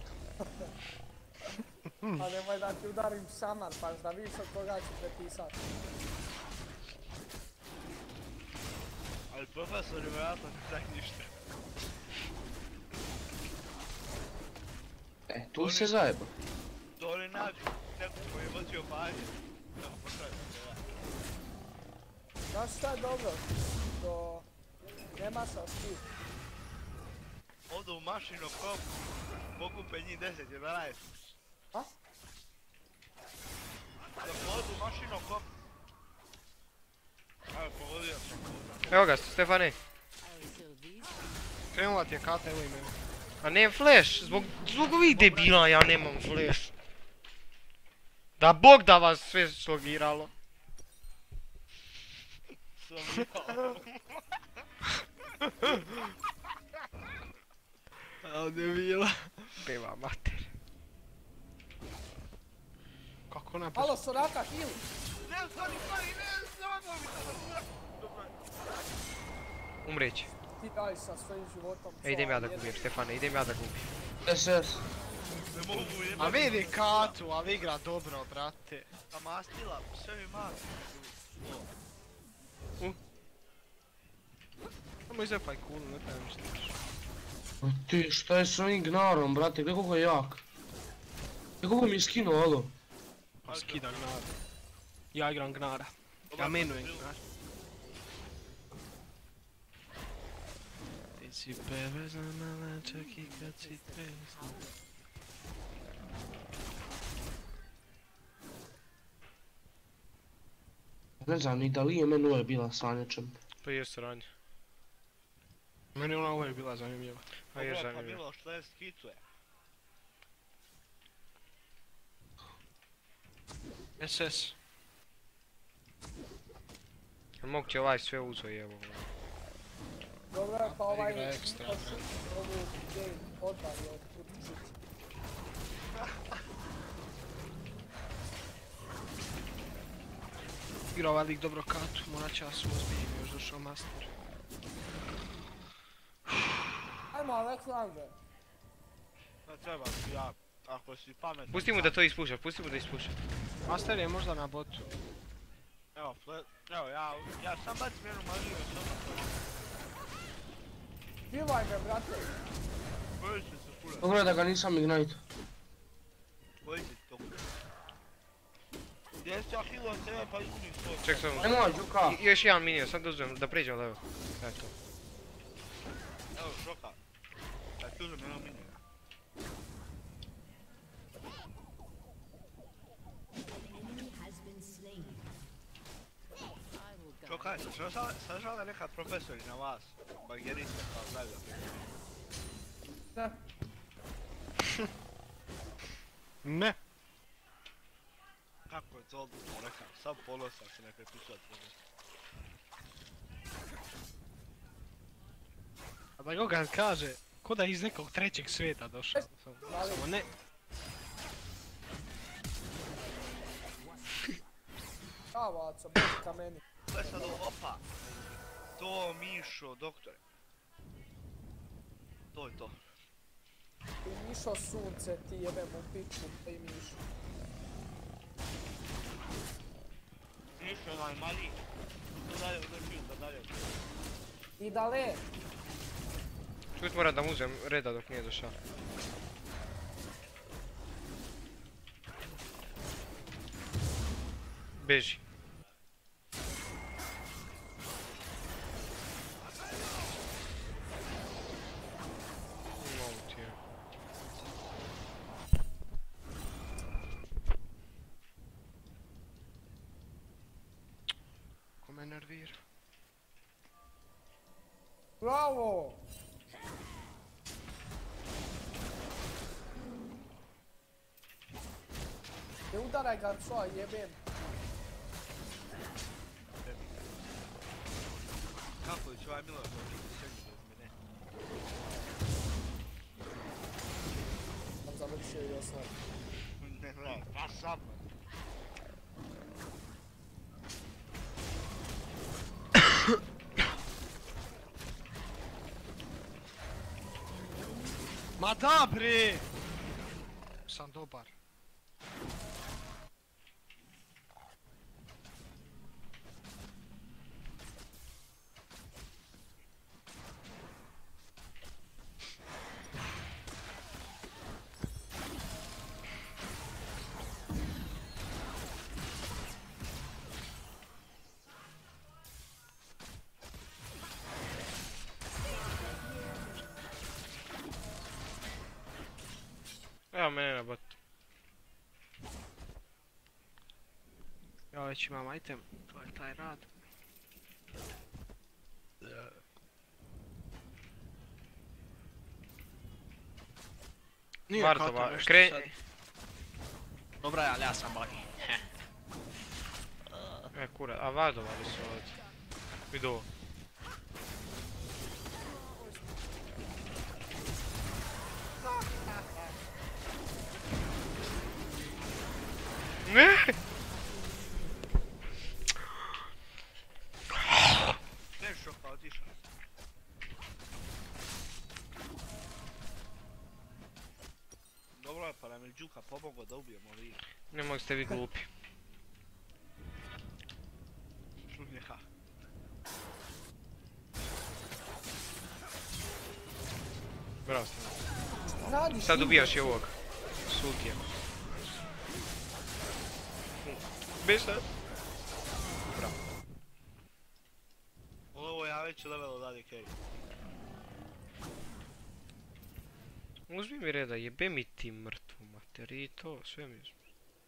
A nemoj da ti udarim šamar, paš da vidiš od koga ću prepisat. Ali profesor je vjerojatno ti tak ništa. Tu se zajeba. To oni nađu neko koji je vodio panje. Evo, pošaljam se ja. Znaš šta je dobro? Što nema sa stiv. Odu u mašinu kop, pokupe njih 10, 11. A? Da odu u mašinu kop. Evo, pogodio sam. Evo ga, Stefane. Also these Krenula ti je kata, evo i mene. A nemam flash, zbog ovih debila ja nemam flash. Da bog da vas sve slogiralo. Sam jao. A debila. Peva mater. Kako ona Halo, Soraka, heal! Ne, stani, ne, Umreći. Ti daj sa svojim životom. E, idem ja da gubijem, Stefane, idem ja da gubijem. SS. ne mogu jebati. A vidi Katu, ali igra dobro, brate. A mastila, sve mi mali. Samo izepaj kulu, ne pravim što. Ti, šta je s ovim gnarom, brate, gdje koliko je jak? Gdje koliko mi je skinuo, alo? Pa skida gnara. Ja igram gnara. Ja menujem gnar. Ti si bevezana, čak i kad si trezna. Ne znam ni da li je meni uvijek bila sanjačem. Pa je sranje. Meni ona uvijek bila zanimljiva. A je Pa zanimljivo. Milo, što je skicuje? SS. Moguće ovaj sve uzo jevo. Dobro je, pa ovaj Igra ekstra, ovu game odbavio u žici. Igra ovaj lik dobro Katu, morat će vas uzbijem, još došao master. Ajmo, Alexander. Ne treba ti ja, ako si pametan. Pusti mu da to ispuša, pusti mu da ispuša. Master je možda na botu. Evo, evo ja sam bacim jednu magiju, samo Pivaj me, brate. koji će se kule. Dobro je da ga nisam ignite. Koji će to kule. Gdje si ja healujem tebe pa izgunim svoj. Ček samo. Nemoj, Đuka. Još jedan minion, sad uzmem da pređem level. Eto. Evo, šoka. Da ti uzmem jednog minijena. enemy has been slain. I will guide. Šoka, sad žele nekad profesori na vas. Bageriste kao znaju. Ne. Ne. Kako je to odlično rekao, sam ponosan se ne prepisao profesor. A da Gogan kaže, ko da je iz nekog trećeg svijeta došao. Samo ne. Kavaca, budi meni. To je sad ovo, opa. To, Mišo, doktore. To je to. Ti Mišo sunce, ti jebem u piču, ti Mišo. Mišo najmaliji. To dalje održim, da dalje. I dale. Čut moram da mu uzem reda dok nije došao. Beži. Mogu ti je. Ko me nervira. Bravo! Ne udaraj ga psoa, jebem. Kako će ovaj Milo doći u srednju bez mene? Sam završio i osnovu. Ne, pa sam. Ma da bre! Sam dobar. Evo mene na botu. Ja već imam item, to je taj rad. Nije Martova, kao to nešto kreni- sad. Dobra, ali ja sam bagi. Kura, a vardovali su ovdje. Vidi ovo. Ne! Ne šoka otišao. Dobro je, pa nam je Đuka pomogao da ubijemo ovih. Ne mogu ste vi glupi. Šunjeha. Bravo ste. Radiš Sad igre. ubijaš i ovog. Sultija. Bište? Ovo ja već level od AD carry. Uzmi mi reda, jebe mi ti mrtvu mater i to, sve mi uzmi.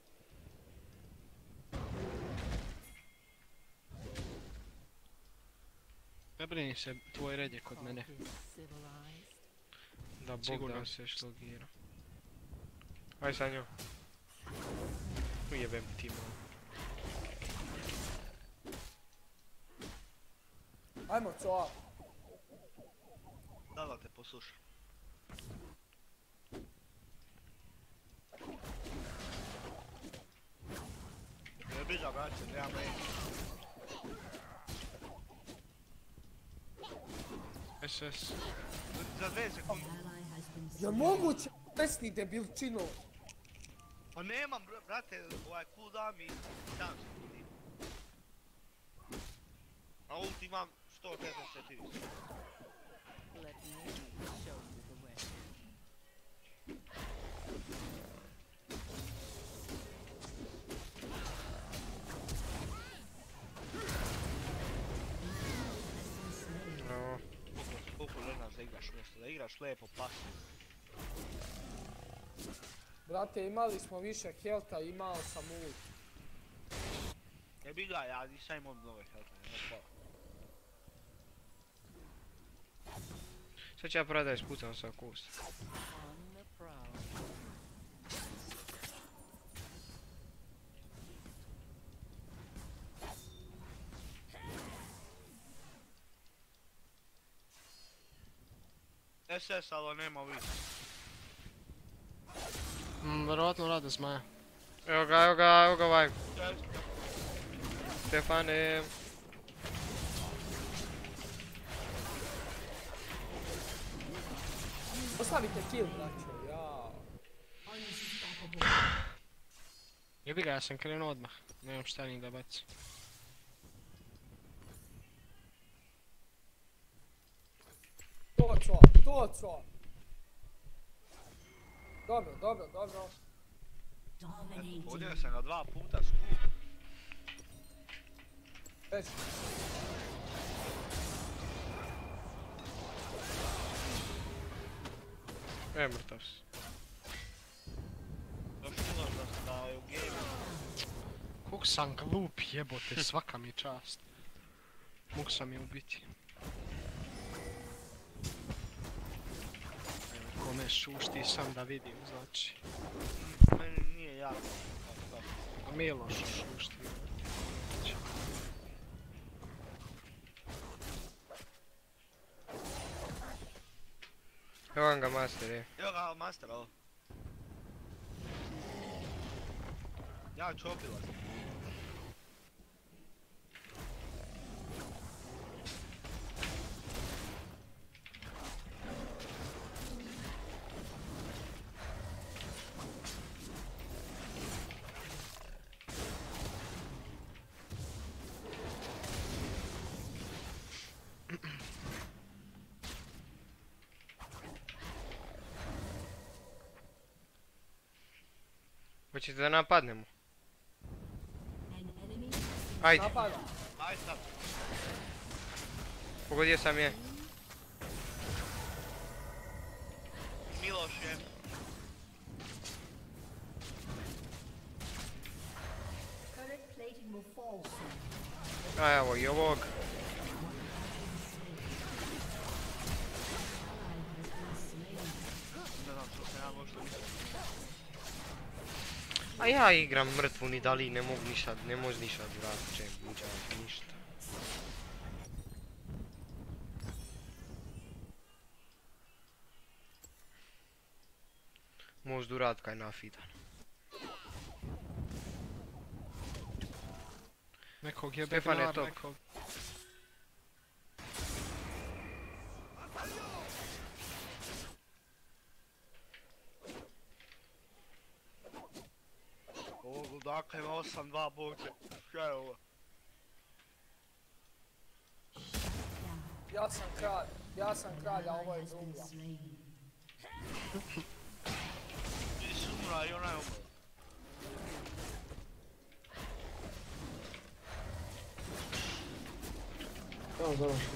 Ne brini se, tvoj red je kod mene. Civilized. Da bog Sigurno. da se šlogira. Aj sa njom. Ujebem ti malo. Ajmo, coa. Da te poslušam. Ne briga, brate, nema me. SS. Za 2 sekunde. Ally has been Je moguće pesni debilčino? Pa nemam, brate, ovaj cooldown mi 7 sekundi. A ult imam 144. let me show you the way. Bravo. Koliko ne znaš da igraš mjesto, da igraš lijepo pasno. Brate, imali smo više helta, imao sam ult. Ne bi ga, ja nisam imao mnogo helta, nema hvala. Sad ću ja prodaj spucam sa kus. On the prowl. SS, ali nema ovih. Vjerovatno rade zmaja. Evo ga ovaj. Stefane. Ostavite kill, braćo, ja. Jebi ga, ja sam krenuo odmah. Nemam šta ni da bacim. To coa. Dobro. Podio sam ga 2 puta skup. Već. Mrtav si. Došlo da je u game. Kog sam glup jebote, svaka mi čast. Mogu sam je ubiti. Kome šušti sam da vidim, znači. Meni nije jako. A Miloš šušti. Evo vam ga master, je. Evo ga, master, ovo. Ja ću obilaziti. Hoćete da napadnemo? Ajde, Napadam. Aj sad. pogodio sam je. Miloš je. A evo i ovog. Ne znam što se ja možda mislim. A ja igram mrtvu ni dali, ne mogu ništa, ne može ništa radit, ništa. Možda urad kaj nafidan. Nekog je Stefan je Begnar, top. nekog... Ovog ludaka ima 8-2 boče. Šta je ovo? Ja sam kralj, a ovo je džungla. Ti si umra i ona je umra. Evo završeno.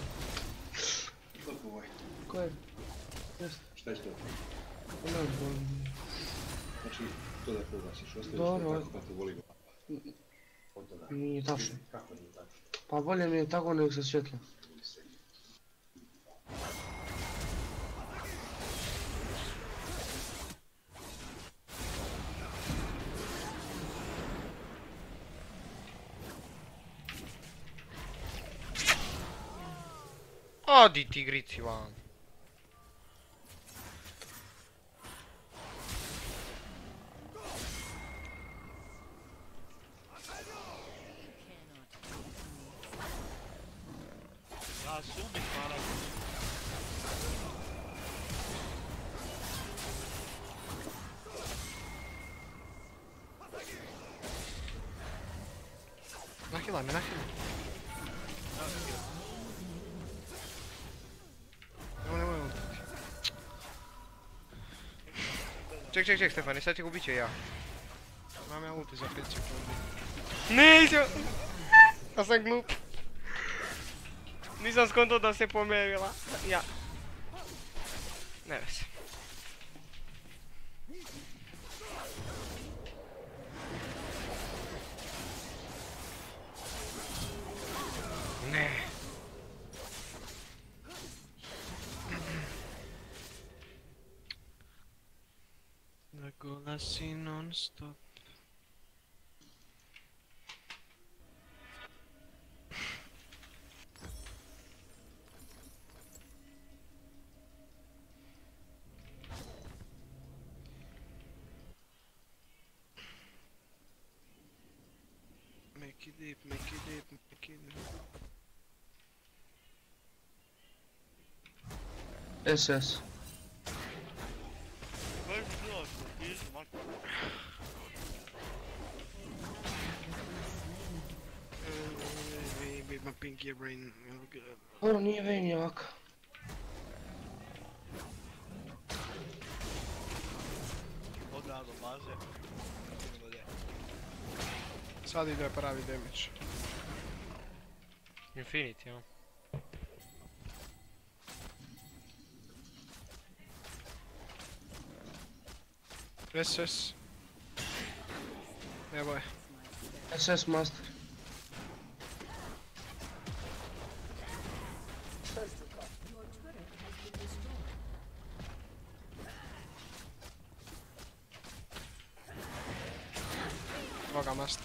Ko je? Šta je to? Ne znam. Znači, to da proglasiš, ostaviš Dobro. to tako kako voli ga. Od toga. Nije tačno. Kako nije tačno? Pa bolje mi je tako nego sa svjetla. Odi tigrici van. Ja se ubit naravno. Nahilaj me, nahilaj. Nemoj ultati. Ček, Stefane, sad ću ga ubit ću ja. Imam ja ulti za 5 sekundi. Neću! Ja sam glup. Nisam skonto da se pomerila. Ja. Ne veze. Ne. Da golasi non stop. Make it deep, make it deep, make it deep. SS. Koji si Miloš, pizdu mačku. Baby, my pinky brain. Dobro, nije Vayne jaka. Odmah do baze. Idemo dolje. Sad ide pravi damage. Infinity, ja. SS. Evo je. SS master. Evo ga master.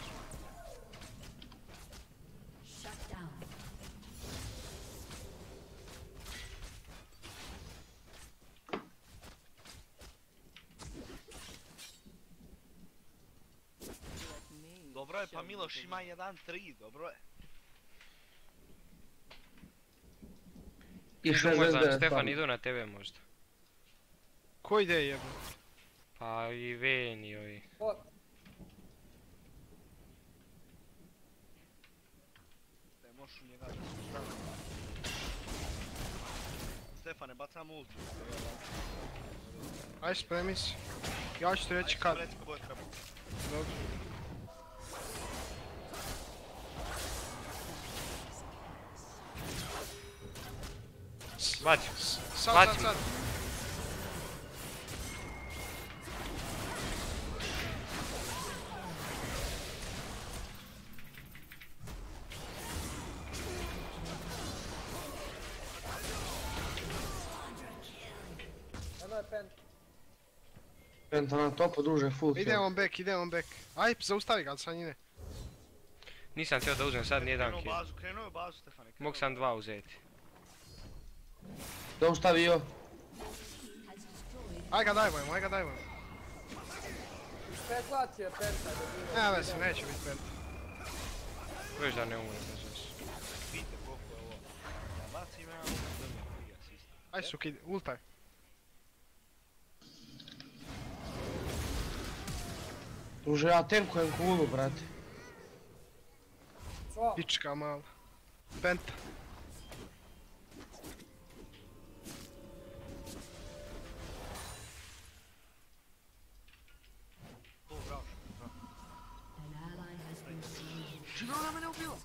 Dobro je, pa Miloš ima 1-3, dobro je. I Idu 6 možda, SB. Stefan, idu na tebe možda. Ko ide jebo? Pa i Vayne i ovi. Ne možeš u njega. Stefane, bacam ulti. Aj spremi se. Ja ću ti reći kad. Reci ko bude treba. Dobro. Baci. Sad. Eno je pen. Penta na topu, druže, full Ide on back. Aj, zaustavi ga, sad ide. Nisam htio da uzmem sad nijedan kill. Krenuo je u bazu, Stefane. Mogu sam 2 uzeti. Zaustavio. Aj ga dajvojmo. Ispeglat je penta dobio. Nema veze, neće bit penta. Već da ne umre, ne znaš. Vidite koliko je ovo. Ja bacim ja ovo da mi prija sistem. Aj Suki, ultaj. Druže, ja tenkujem kulu, brate. Co? Pička mala. Penta. Čino ona mene ubila?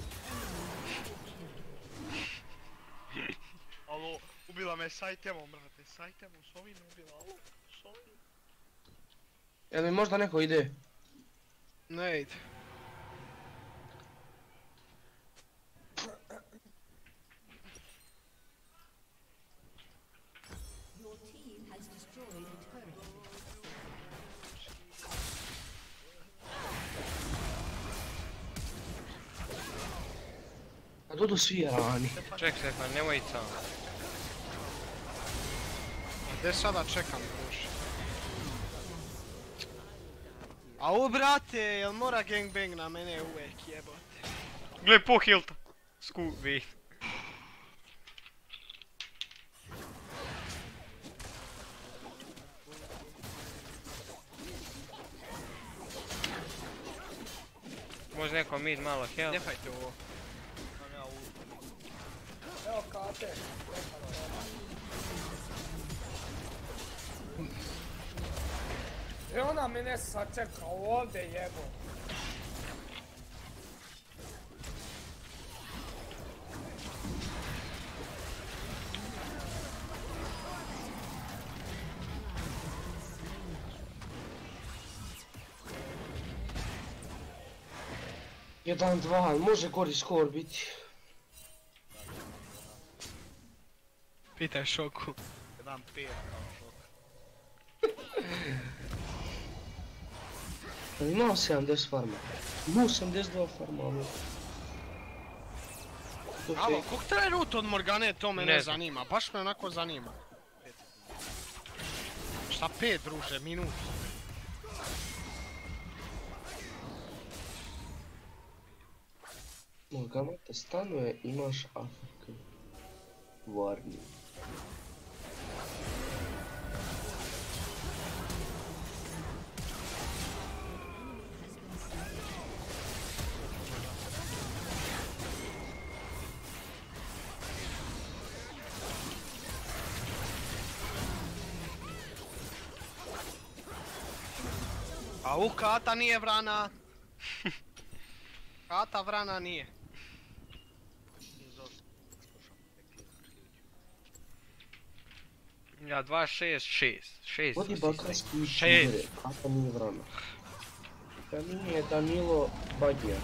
Alo, ubila me s itemom, brate, s itemom, s ovim me ubila, alo, s ovim. Jel mi možda neko ide? Ne ide. Your team has destroyed a turret. A dodu svi rani. Ček Stefan, nemoj ići sam. Gdje sada čekam, druže? Au brate, jel mora gangbang na mene uvijek jebote? Gle po hilta. Vi. Može neko mid malo heal. Ne fajte ovo. Evo kate. I ona mene sačeka ovdje jebo. Jedan, dva, može gori skor biti. Pitaj Šoku. 1-5 kao šok. Imao 70 farma. Imao 82 farma, ali... Alo, kog traje root od Morgane, to me Ne ne znam. zanima, baš me onako zanima. Šta 5 druže, minut? Morgana te stanuje, imaš AFK. Warning. Au, Kata nije vrana. Kata vrana nije. Ja 2-6-6. 6. Vodi Balkanski Šest. čigre, Kata nije vrana. Da nije Danilo Badija.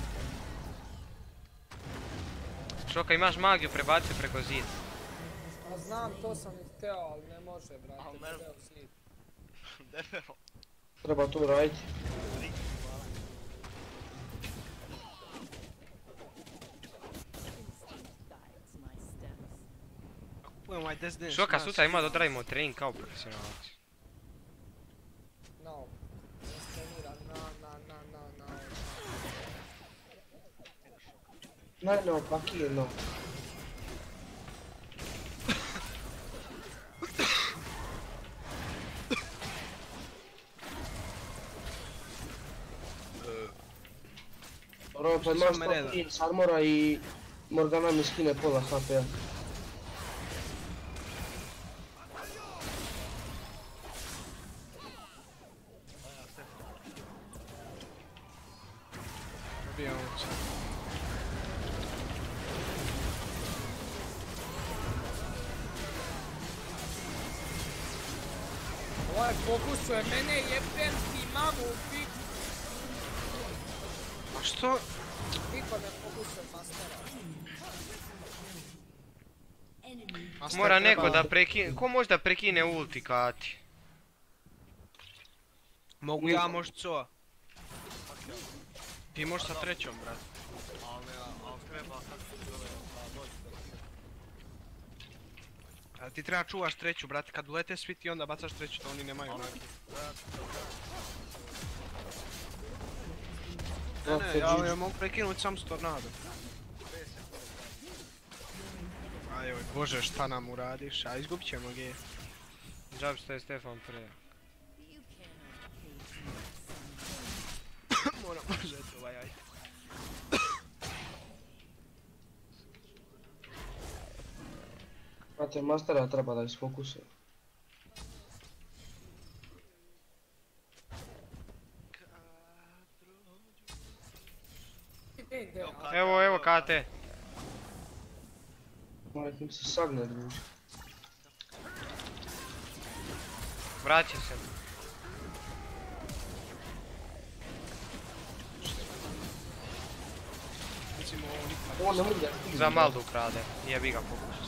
Šoka, imaš magiju, prebaci preko zida. A znam, to sam i hteo, ali ne može, brate. Al ne Debel zid. Debelo. Treba to raditi. Guides my steps. Kupujem ovaj Death Dance. Šoka, mask. sutra ima da odradimo trening kao profesionalac. No. Inscenira, na. Najno, pakirno. Dobro, pa imaš me ne da. top s armora i Morgana mi skine pola HP-a. Odbijam ulicu. Ovaj fokusuje mene, jebem ti mamu u piku. A što? Niko ne fokusuje mastera. Master Mora treba- neko da prekine, ko može da prekine ulti Kati? Mogu ja možda co? Ti možeš sa trećom, brat. Ali treba kako se zove, A ti treba čuvaš treću, brate, kad ulete svi ti onda bacaš treću, to oni nemaju noge. Ne, ja mogu prekinut sam s tornadom. Ajoj, bože, šta nam uradiš, a izgubit ćemo G. Džab što je Stefan pre. Moram uzeti ovaj aj. Brate, mastera treba da isfokusuje. Evo Kate. Mora im se sagne, druže. Vraća se. Recimo ovo nikad. On ne mogu da stigne. Za Maldu ukrade. Jebi ga fokus.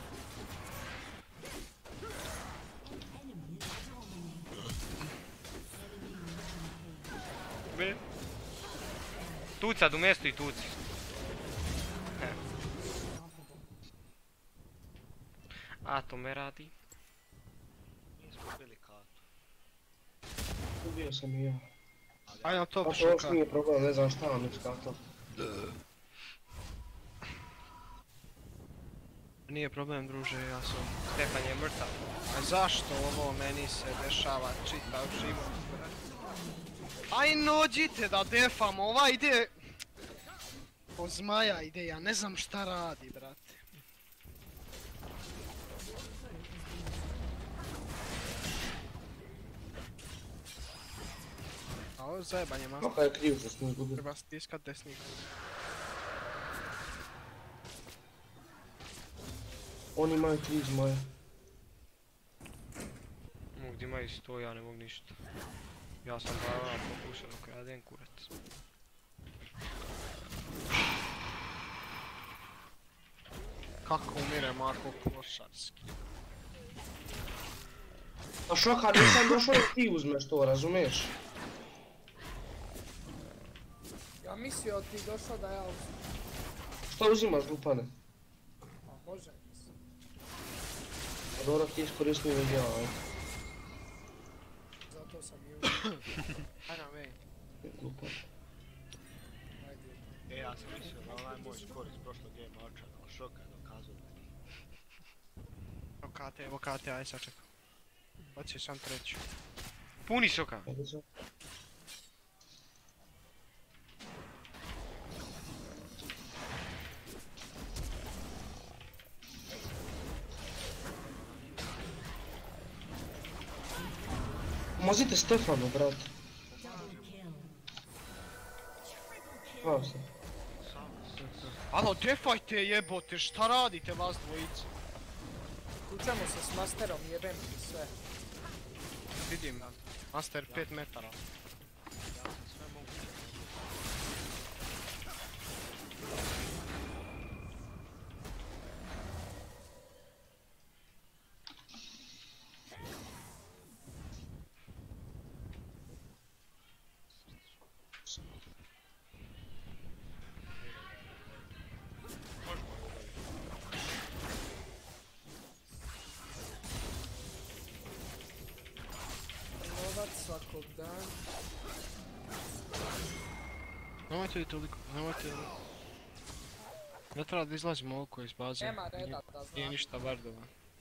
Tucad u mjestu i tuci. A to me radi. nismo bili Katu. Ubio sam i ja. Ajde na top Ako još šoka. nije problem, ne znam šta vam već kato. Nije problem, druže, ja sam. Stefan je mrtav. A zašto ovo meni se dešava čitav život, brate? Aj nođite da defam, ova ide... Po zmaja ide, ja ne znam šta radi, brate. A ovo je zajebanje, master. Maka je kriv što smo izgubili. Treba stiskat desnik. Oni imaju 3 zmaje. Mogu di imaju 100, ja ne mogu ništa. Ja sam bara pokušao da kradem kurac. Kako umire Marko Košarski? A šoka, nisam došao da ti uzmeš to, razumiješ? Ja mislio ti došao da ja uzim. Što uzimaš, glupane? A može mislim. A dobro ti iskoristio već ja, ajde. Zato sam i uzim. Ajde, vej. Glupane. Ajde. Ja sam mislio da onaj moj skor iz prošlog game očan, ali šoka je dokazao da nije. Evo Kate, aj sačekam. Hoće sam treću. Puni šoka. Ajde sad. Pomozite Stefanu, brate. Pravo sam. Alo, defajte jebote, šta radite vas dvojica? Tučemo se s masterom, jebem ti sve. Vidim, master 5 metara. Ja sam sve moguće. Lovac svakog dana. Nemojte li toliko, nemojte li... Ne treba da izlazimo oko iz baze. Nema reda da Nije znam. ništa bardova.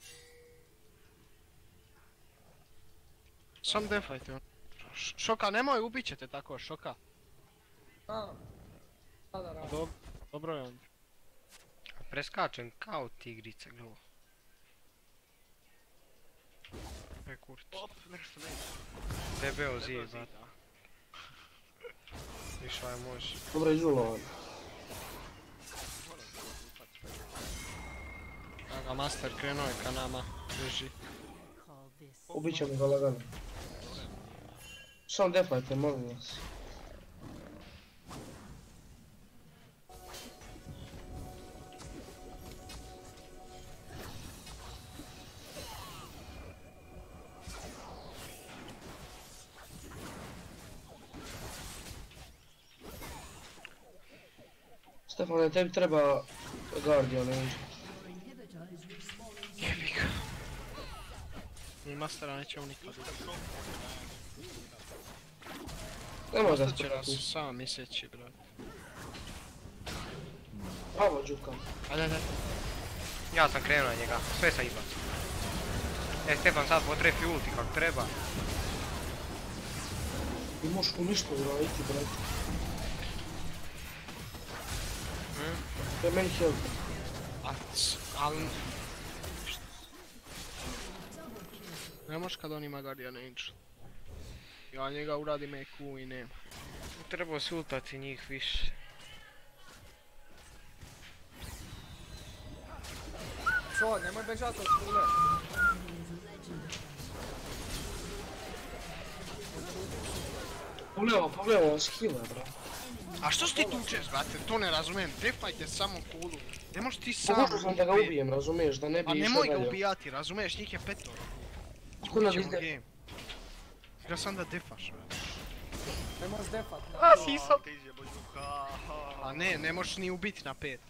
Sam defajte on. Šoka, nemoj, ubit ćete tako, šoka. A. Da radi. Dobro je on. Preskačem kao tigrica, glavo. E kurac. Op, nešto ne ide. Debeo zije, bat. Išao je može. Dobro je žulovan. Aga, master krenuo je ka nama. Drži. Ubit ćemo ga lagano. Samo defajte, molim vas. Stefane, tebi treba Guardian Angel. Jebi ga. Mi mastera nećemo nikad ubiti. Nemoj da Ostat će nas sprati. sam misleći, bro. Bravo, Đuka. Ajde, ajde. Ja sam krenuo na njega, sve sam izbacio. Stefan sad potrefi ulti kak treba. I možeš mu ništa uraditi, brate. To je meni health. Al... Ne možeš kad on ima Guardian Angel. Ja njega uradim EQ i nema. Trebao si ultati njih više. Čo, nemoj bežati od skule. Pogledamo skille, bro. A što si ti tučeš, brate? To ne razumijem. Defajte samo kulu. Ne možeš ti sam... Pokušao sam da ga ubijem, razumiješ, da ne bi A išao nemoj ga dalje. ubijati, razumiješ? Njih je petoro. Ko nam Ćemo izde... game. Ja sam da defaš, brate. Ne možeš defat. A, sisao. A ne možeš ni ubiti na 5.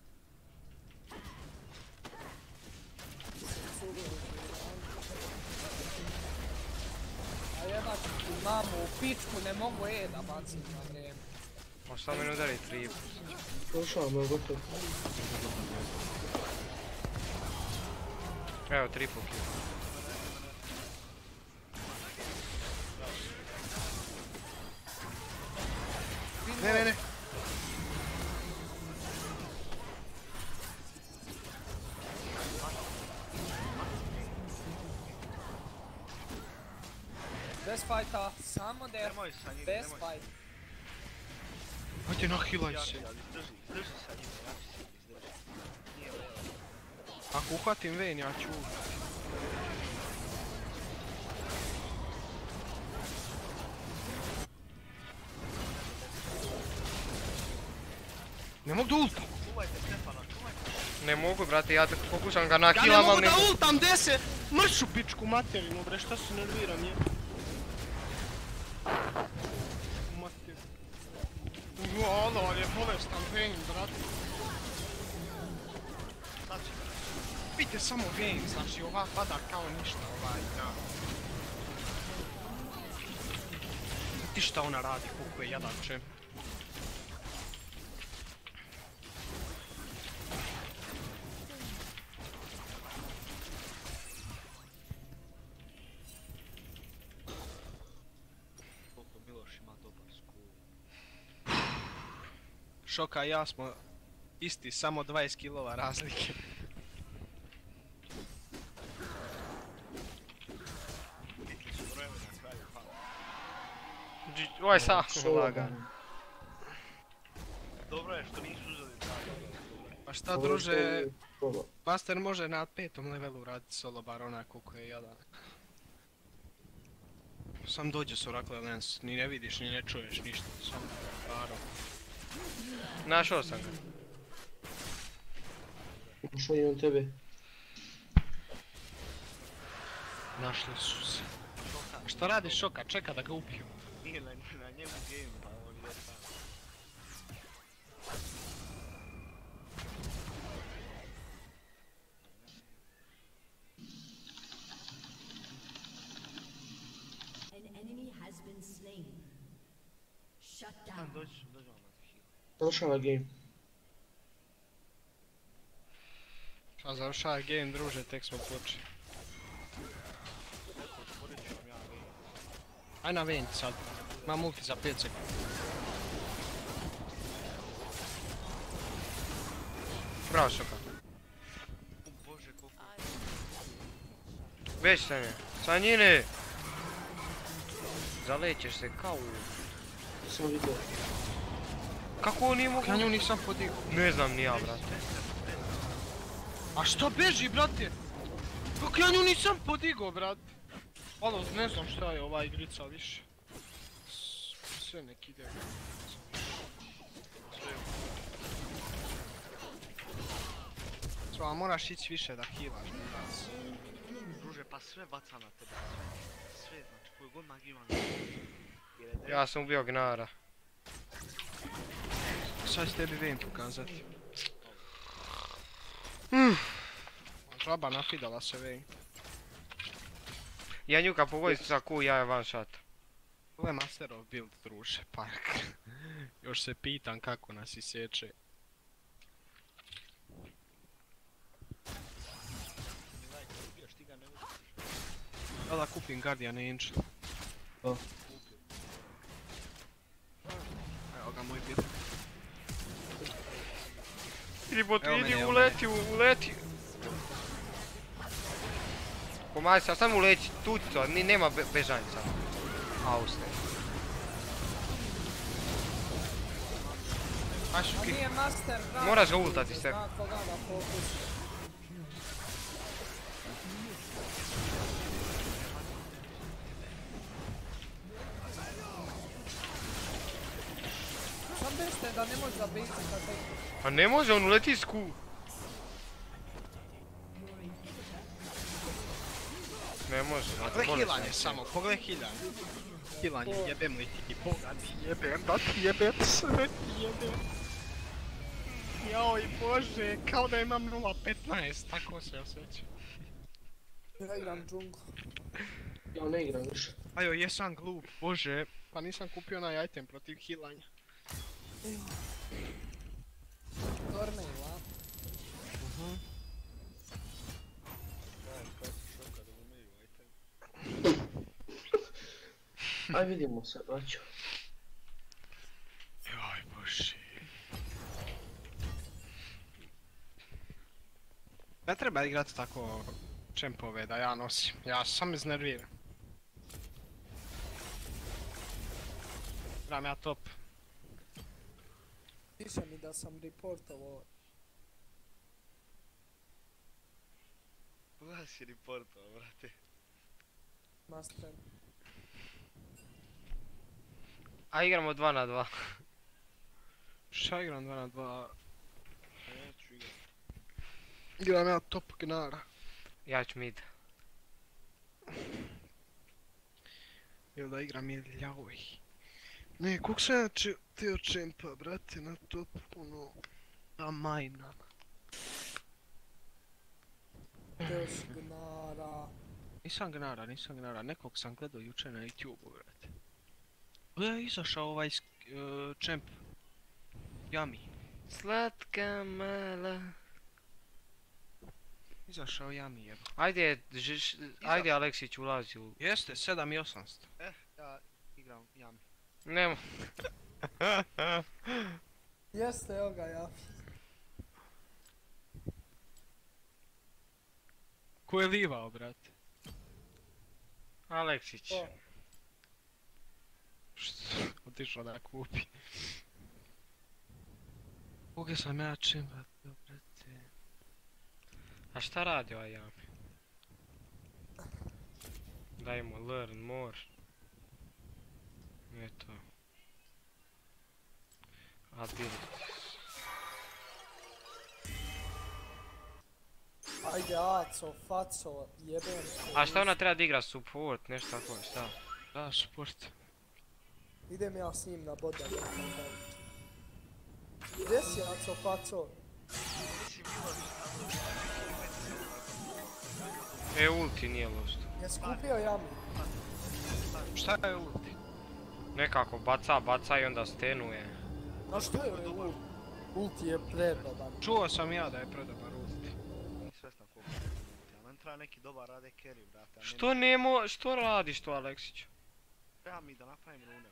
A jednak mamu u pičku ne mogu da bacim na vrijeme. Možeš samo mene udari trip. Došao me, gotovo. Evo, triple kill. Ne. Bez fajta, samo def, Nemoj sa njim, bez nemoj. fajta. Hajde nahilaj se. Drži sa njim, ja ću se izdržati. Nije leo. Ako uhvatim Vayne, ja ću... Ne mogu da ultam! Čuvajte Stefana, čuvajte. Ne mogu, brate, ja pokušam ga Ja ne nakilam, mogu ali ne da mogu. ultam, gdje se mršu pičku materinu, bre, šta se nerviram je? Mater. Ono, on je bolestan Vayne, brate. Znači, Pite samo Vayne, znači ova pada kao ništa, da. Ti šta ona radi, koliko je jadan čem. koliko Miloš ima dobar skul. Šoka i ja smo isti, samo 20 kilova razlike. Bitli su brojevi na kraju, pa. Ovaj sam lagan. Dobro je što nisu uzeli tako. Pa šta druže, Master može na 5. levelu raditi solo barona koliko je jadan. Sam dođe s Oracle Lens, ni ne vidiš, ni ne čuješ ništa, sam baron. Našao sam ga. Ušao i on tebe. Našli su se. Šta radi Šoka? Čeka da ga ubiju. Nije na njemu game, pa on ide sam. An enemy has been slain. Shut down. Dođi vam na heal. Završava game. Pa završava game, druže, tek smo počeli. Otvorit ću vam ja game. Aj na Vayne sad. Imam ulti za 5 sekundi. Bravo, Šoka. Bože, koliko... Već sam je. Sanjine! Zalećeš se kao u... Sam vidio. Kako on nije mogu? Ja nju nisam podigao. Ne znam ni ja, brate. A što beži, brate? Kako ja nju nisam podigao, brate? Alo, ne znam šta je ova igrica više. Sve nek ide. Sva, moraš ići više da healaš, brate. Druže, pa sve baca na tebe. Sve, znači koji god magiju ima. Ja sam ubio Gnara. Sad ću tebi Vayne pokazati. Žaba nafidala se Vayne. Ja nju kad pogodim sa Q, ja je one shot. Ovo je Master of Build, druže, park. Još se pitam kako nas isječe. Da kupim Guardian Angel. O. Evo ga moj bil. Idi bot, Evo idi, mene, evo uleti. Pomaj se, samo uleti, tuto, nema bežanca. Auste. A nije master, brate. Moraš ga ultati sve. Zna koga da fokus. Sam bešte da ne može da biti kako je. A ne može, on uleti s Q. Ne može. Pogledaj healanje samo, pogledaj healanje. Healanje, jebem li ti, boga ti jebem, da ti jebem, sve ti jebem. Joj bože, kao da imam 0.15, tako se osjećam. Ja igram džunglu. Ja ne igram više. Ajo, jesam glup, bože, pa nisam kupio onaj item protiv healanja. Tornejla. Aj vidimo se, braćo. Joj bože. Ne treba igrat tako čempove da ja nosim, ja sam iznerviram. Igram ja top. Piše mi da sam reportovo. Pogledaj si reportova, brate. Master. A igramo 2 na 2. Šta igram 2 na 2? Neću igrat. Igram ja top Gnara. Ja ću mid. Ili da igram Iljaoj. Ne, kog sam ja teo čempa, brate, na top, ono... Da majna. Još Gnara. Nisam Gnara, nekog sam gledao jučer na YouTube-u, brate. Ovdje je izašao ovaj čemp. Yami. Slatka mala. Izašao Yami, jeba. Ajde Aleksić ulazi u... Jeste, 7800. Ja igram Yami. Nemo. Jeste, evo ga ja. Ko je livao, brate? Aleksić. O. Što? Otišao da kupi. Koga sam ja čempa, brate? A šta radi ovaj Yami? Dajmo learn more. Eto. Abilities. Ajde, Aco, Faco, jebem se. A šta ona treba da igra support, nešto tako, šta? Da, support. Idem ja s njim na boda. Gdje si, Aco, Faco? Ulti nije lost. Jesi kupio Yami? Šta je ulti? Nekako baca i onda stenuje. A što je ult? Ulti je predobar. Čuo sam ja da je predobar ulti. Svestan koliko. Ja nam treba neki dobar rade carry, brate. Što što radiš to Aleksić? Treba mi da napravim rune.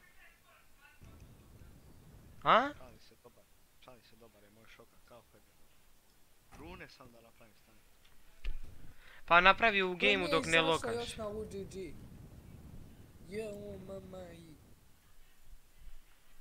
A? Šali se dobar je moj šoka, kao Febe. Rune sam da napravim stane. Pa napravi u gameu dok ne lokaš. To nije izašao još na UGG. Jo, mama i...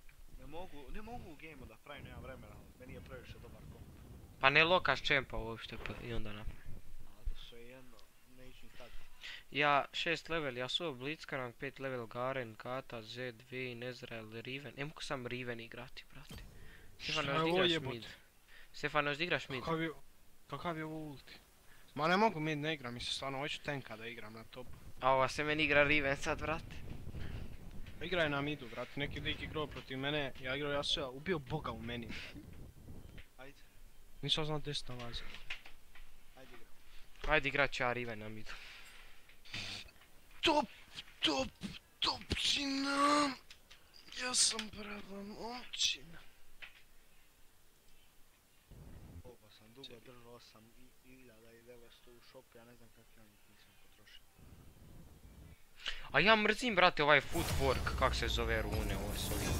ne mogu u gameu da pravim, nema vremena, meni je previše dobar komp. Pa ne lokaš čempa uopšte pa i onda napravim. A da sve jedno, neću ni tad. Ja 6 level, ja su Blitzcrank, 5 level Garen, Kata, Zed, Vayne, Ezreal, Riven. Ne mogu sam Riven igrati, brate. Stefan, još igraš mid. Stefan, još igraš mid. Kakav je ovo ulti? Ma ne mogu mid, ne igram, mislim stvarno hoću tanka da igram na topu. A ova se meni igra Riven sad, brate. Igraj na midu, brate, neki lik igrao protiv mene, ja igrao Yasuo, ubio boga u meni. Ajde, Nisam znao gdje se nalazi. ajde igram. Ajde igrat ću ja Riven na midu. Topčina! Ja sam prava momčina. Ovo sam dugo držao 8.900 u shopu, ja ne znam kak ja njih nisam potrošio. A ja mrzim, brate, ovaj footwork, kak se zove rune, ovo s ovim.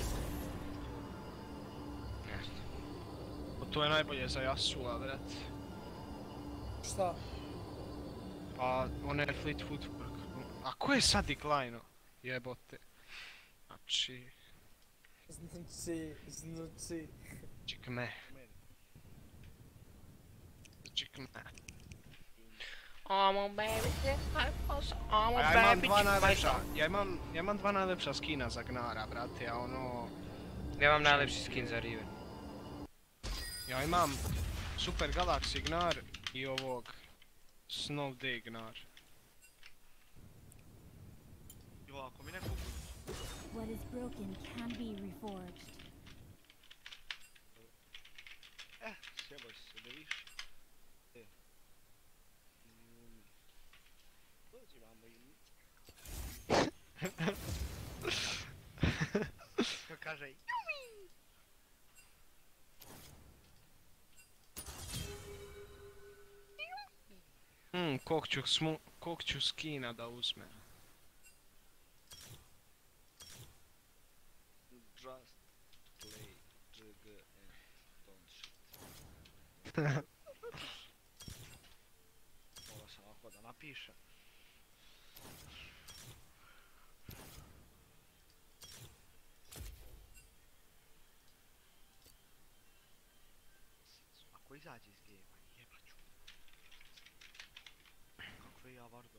Ne znam. To je najbolje za Yasuo, brate. Šta? Pa, one fleet footwork. A ko je sad decline-o? Jebote. Znači... Znači... Čikme. Čikme. I'm a baby, I'm A a ja imam baby, dva najlepša, ja imam dva najlepša skina za Gnara, brate, a ono... Ja imam najlepši skin za Riven. Ja imam Super Galaxy Gnar i ovog Snow Day Gnar. Jo, ako mi neko kući. What is broken can be reforged. Sjeboj se, da više. Dođi vamo i mi. Kako kaže i... Kog ću skina da uzme? Just play GG and don't shit. Ovo sam ovako da napišem. Ako izađe iz gejma, jebaću. Kako je ja vardo?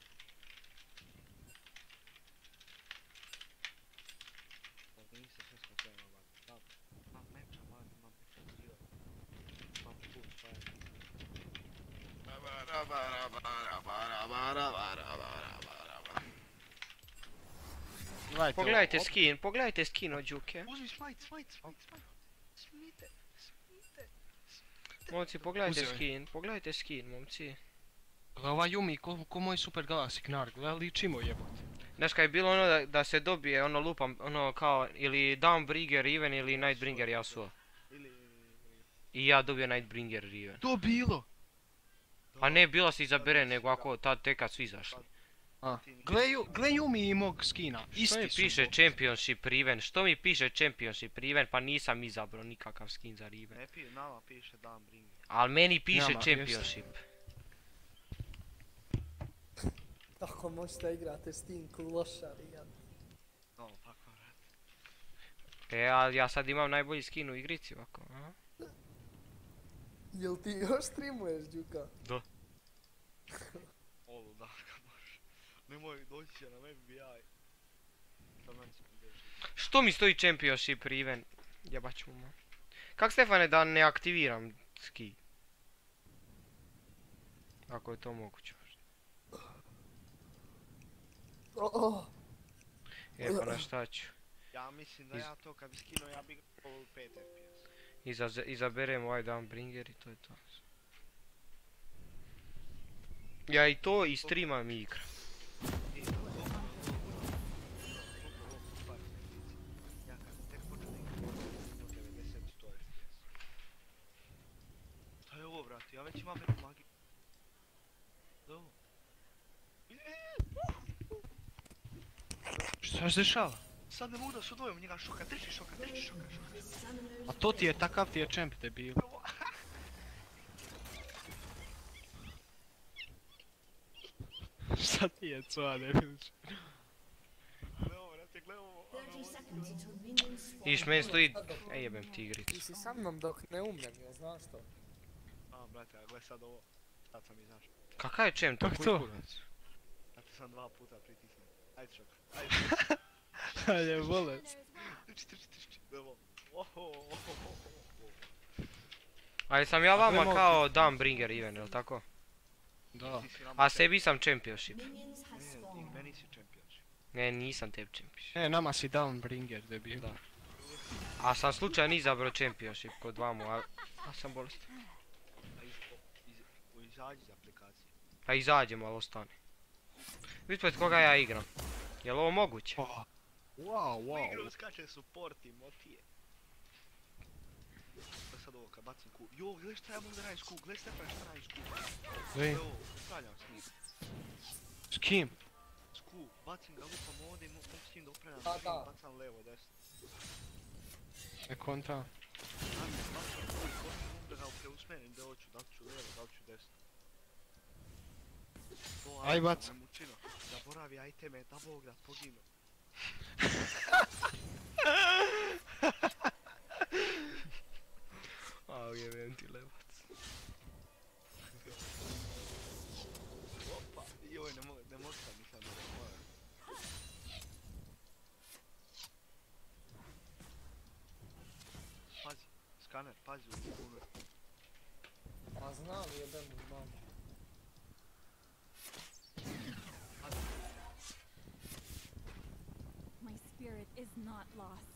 Ovdje nisam sve skočeno vardo. Da, imam meča, man, imam meča dio. Imam full fire. Pogledajte skin od Juke. Uzmi smite. Momci, pogledajte skin, momci. Gle ova Yumi, ko moj Super Galaxy Gnar, gle ličimo jebote. Znaš kaj je bilo ono da se dobije ono lupam, ono kao ili Dawnbringer Riven ili Nightbringer Yasuo. I ja dobio Nightbringer Riven. To bilo! A ne, bilo se izabere nego ako tad teka svi izašli. Gle Yumi i mog skina, Što mi isti su. piše Championship Riven? Što mi piše Championship Riven? Pa nisam izabrao nikakav skin za Riven. Ne piše, nama piše Dawnbringer. Al meni piše Nama, Championship. Tako možete igrate s tim klošari, jad. No, tako vrat. Ali ja sad imam najbolji skin u igrici ovako, a? Jel ti još streamuješ, Đuka? Da. Olu, da, kad možeš. Nemoj doći će na FBI. Šta meni se prideš? Što mi stoji Championship Riven? Jebaću mu. Kak Stefane da ne aktiviram ski? Ako je to moguće. Pa na šta ću? Ja mislim da ja to kad bi skinuo ja bi igrao 5 FPS. Izaberem ovaj Dawnbringer i to je to. Ja i to i streamam i igram. Ja kad tek počnem igrati, od 90 100 FPS. Šta je ovo, brate? Ja već imam neku magiju. Šta je ovo? Šta se dešava? Sad ne mogu da se odvojim njega šoka, drži šoka. A to ti je, takav ti je champ debil. Šta ti je, coa debil? Gle ovo, brate, gle ovo. Iš meni stoji... Ej jebem ti Ti igricu. si sa mnom dok ne umrem, jel znaš to? A, brate, a gle sad ovo. Sad sam izašao. Kakav je čem to? Kak Kuj to? kurac? Zato sam 2 puta pritisnuo. Ajde čak. Ajde, bolest. Trči. Evo. Oho. Ali sam ja vama kao Dawnbringer even, jel tako? Da. A sebi sam championship. Ne, meni si championship. Ne, nisam tebi championship. Ne, nama si Dawnbringer, debil. Da. A sam slučajno izabrao championship kod vamu, a sam bolestan. Izađi iz aplikacije. Pa izađemo, ali ostane. Vidite pred koga ja igram. Jel ovo moguće? Wow. Igrom skače support i motije. Pa sad ovo kad bacim ku... Jo, gledaj šta ja mogu da radim s ku, gledaj Stefan šta radim s ku. Ej. Evo, upravljam s njim. S kim? S ku, bacim ga lupam ovdje i mogu s njim da upravljam Da, s njim, da. bacam levo, desno. Ne konta. Bacim ku i kosim da ga preusmerim da hoću, da li ću levo, da li ću desno. To Aj, bac. me mučino, zaboravi iteme, da bog da poginu. Au jebem ti levac. Opa, joj, ne mogu sam nisam da moram. Pazi, skaner, pazi u kunu. A znam jebem u mamu. My spirit is not lost.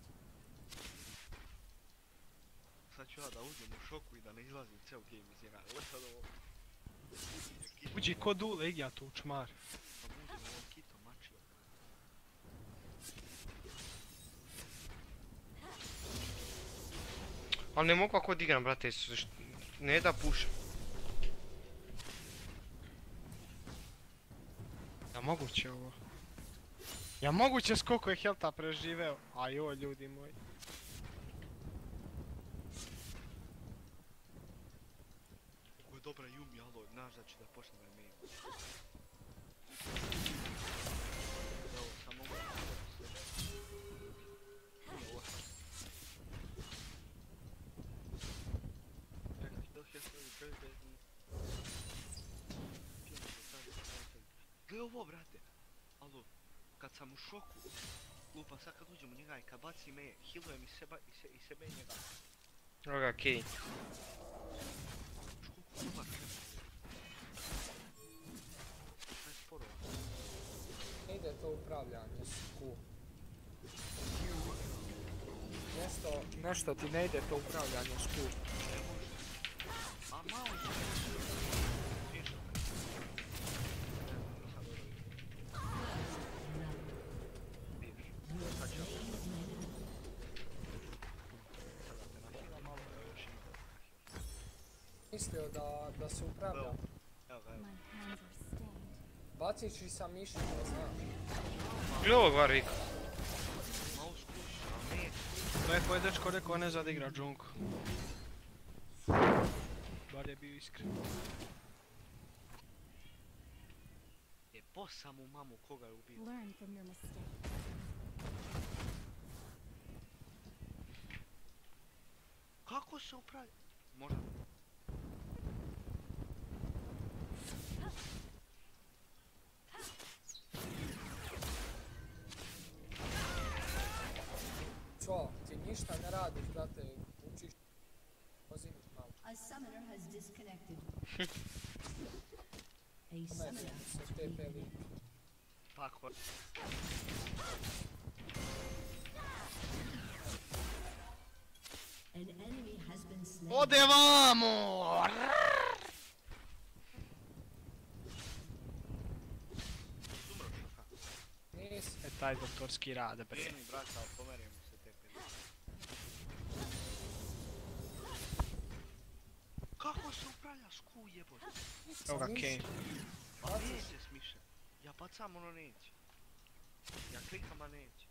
Sad ću ja da uđem u šoku i da ne izlazim ceo game iz njega, ali sad ovo... Uđi ko dule, igja tu u čmar. Pa uđem ovo kito mačio. Ali ne mogu kako odigram, brate, ne da pušam. Ja moguće ovo. Ja moguće s koliko je Helta preživeo. Ajoj, ljudi moji. Ovo je dobra Yumi, alo, znaš da ću da počnem da me ima. Evo, samo mogu da sve. Ovo sam. Gle ovo, brate. Alo, kad sam u šoku, lupa sad kad uđem u njega i kad baci me, healuje mi sebe i njega. Evo ga, Kane. Škoku dobar krep. Kaj sporova. Ne ide to upravljanje s ku. Nešto ti ne ide to upravljanje s ku. A malo ću. Teško. Nisam dobro vidio. Sad ću ja sada te nahiram malo, još ima. Mislio da se upravlja. Evo ga, evo. My hands are stained. Baciš i sa mišljenja, znaš. Gle ovog Warwicka. Malo skuši, a neće. To je tvoj dečko rekao ne zadigra džunku. Bar je bio iskren. Posam u mamu koga je ubio. Learn from your mistake. Kako se upravlja? Možda. Co, ti ništa ne radiš, brate, učiš. Poziš malo. A summoner has disconnected. A Kome summoner se TP lik. Tako. an enemy has been slain. Ode vamo! Nisi. E taj doktorski rad, bre. Vrijeni, brate, ali pomerimo se tepe. Kako se upravlja s Q jebote? Evo ga Kane. Pa neće smišan. Ja bacam, ono neće. Ja klikam, a neće.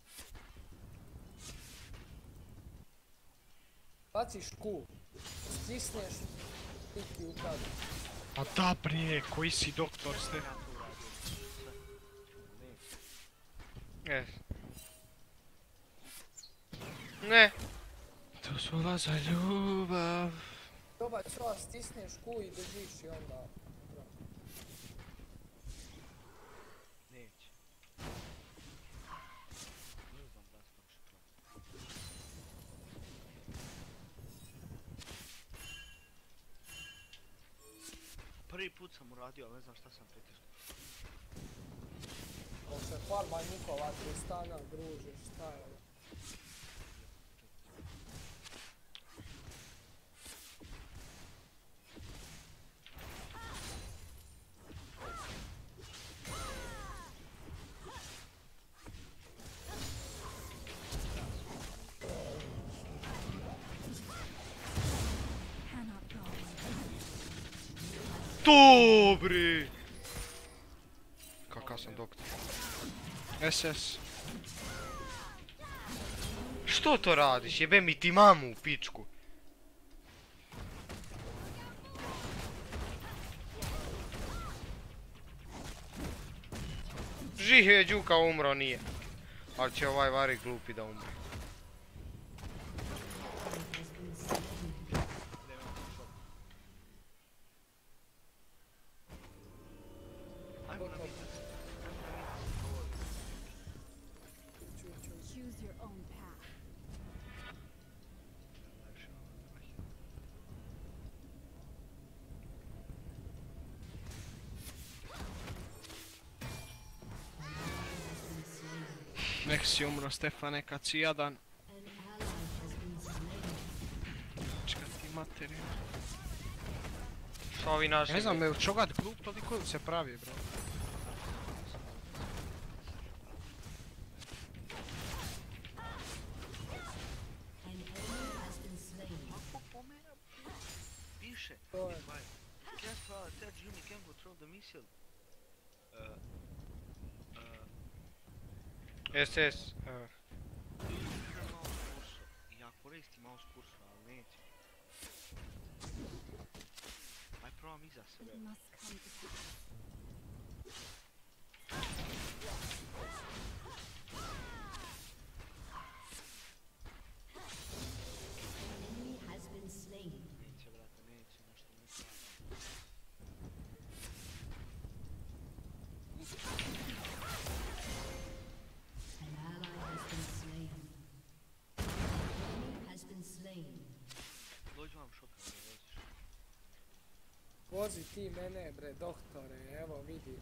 Baciš Q. Stisneš. Tik ti upravlja. A da bre, koji si doktor ste? Ja to uradio. Sve. Neće. Ne. To su ova za ljubav. Dobar čas, stisneš Q i držiš i onda... Neće. Ne znam da sam šikla. Prvi put sam uradio, ali ne znam šta sam pritisnuo. Ko se farma njihova Tristana, druže, šta je ovo? Dobri! Kakav sam doktor. SS. Što to radiš? Jebe mi ti mamu u pičku. Živ je Đuka umro, nije. Ali će ovaj Vari glupi da umre. Choose your own path. Nek si umro Stefane kad si jadan. Čekaj ti materiju. Šta ovi naši? Ne znam, me čogat glup toliko se pravi, bro. Ako pomera, piše. That Jimmy can control the missile. SS. Ja koristim mouse kursor, ali neće. Aj probam iza sebe. It must come to pass. Neće, brate, neće, nešto ne pravi. Dođi vam šoka, ne voziš. Vozi ti mene bre, doktore, evo vidi.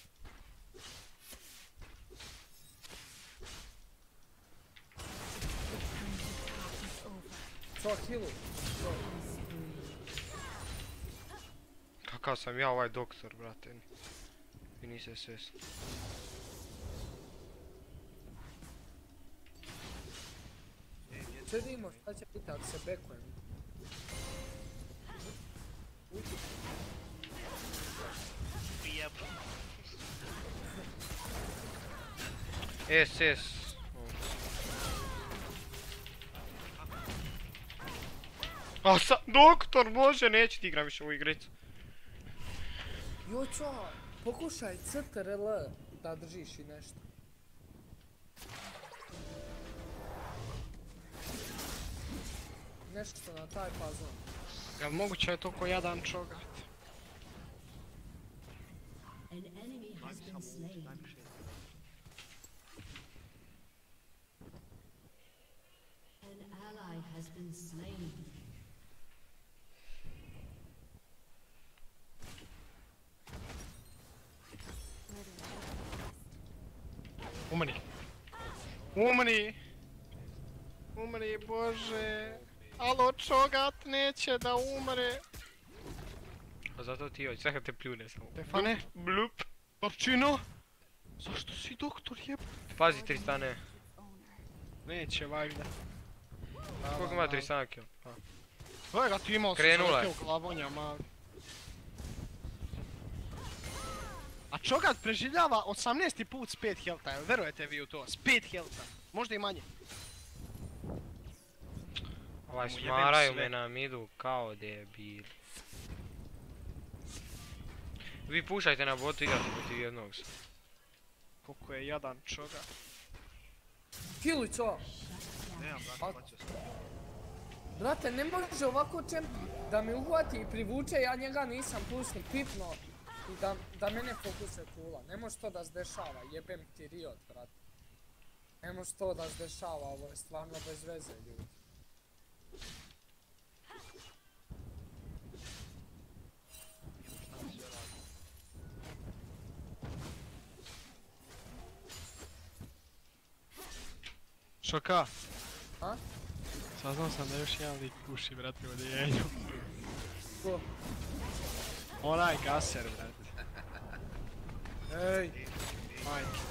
Co kilu? Kakav sam ja ovaj doktor, brate. I nisi SS. Čedimo šta će biti ako se bekujem. SS. A sa, doktor, bože, neću ti igram više ovu igricu. Jočo, pokušaj CTRL da držiš i nešto. Nešto na taj fazon. Jel moguće je to ko jadan čogat? Umri. Umri. Umri, bože. Alo, čogat neće da umre. A zato ti hoće, sad te pljune samo. Stefane. Blup. Torčino. Zašto si doktor jeb? Pazi Tristane. Neće valjda. Koliko ima Tristana kill? Ga ti imao krenula se u glavonja mali. A čogat preživljava 18. put s 5 helta, jel verujete vi u to? S 5 helta, možda i manje. Ovaj smaraju me na midu kao debili. Vi pušajte na botu, igrate protiv jednog. Koliko je jadan čogat. Kiluj co? Nemam, brate, hoću se. Brate, ne može ovako čem da me uhvati i privuče, ja njega nisam plus ni pipno i da mene fokusuje kula. Ne može to da se dešava, jebem ti Riot, brate. Ne može to da se dešava, ovo je stvarno bez veze, ljudi. Šoka? A? Saznao sam da još jedan lik puši, brate, u odjeljenju. Ko? Onaj gaser, brate. Ej! Majke.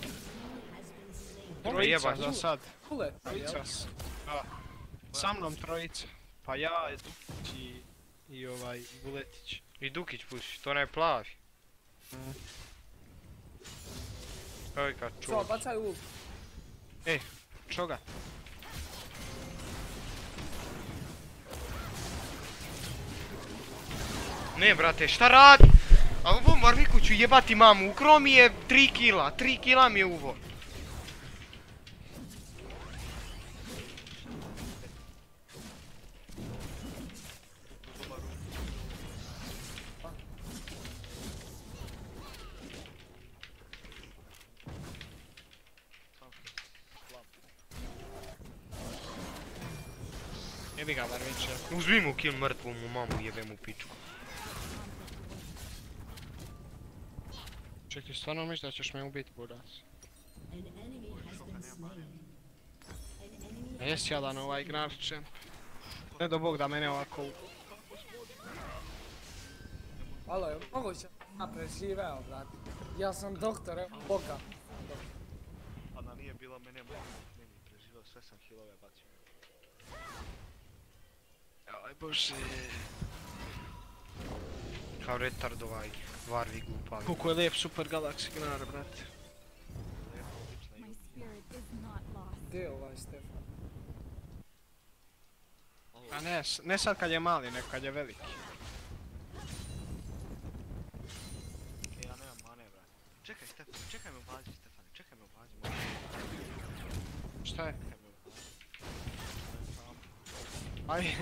Trojica za sad. Kuleta, jel? Trojica. Da. Sa mnom trojica. Pa ja, Dukić i ovaj Buletić. I Dukić puši, to onaj plavi. Oj kad čuo. Čo, bacaj ult. Čoga? Ne brate, šta radi? A ovo Marviku ću jebati mamu, ukro mi je 3 kila, 3 kila mi je uvo. Jebi ga, Marviće. Uzmi mu kill mrtvu mu mamu, jebem u pičku. Čekaj, stvarno misliš da ćeš me ubiti, buras? Jes jadan ovaj igrač. Ne do bog da mene ovako... Alo, je moguće ja preživeo, brate. Ja sam doktor, evo boga. A da nije bilo mene preživao, sve sam healove bacio. Aj bože... Kao retard ovaj Warwick glupavi. Koliko je lijep Super Galaxy Gnar, brate. My spirit is not lost. Gdje je ovaj Stefan? A ne sad kad je mali, nego kad je veliki. Ja nemam mane, brate. Čekaj Stefan, čekaj me u bazi, Stefane, čekaj me u bazi. Šta je? Čekaj me u bazi. Aj.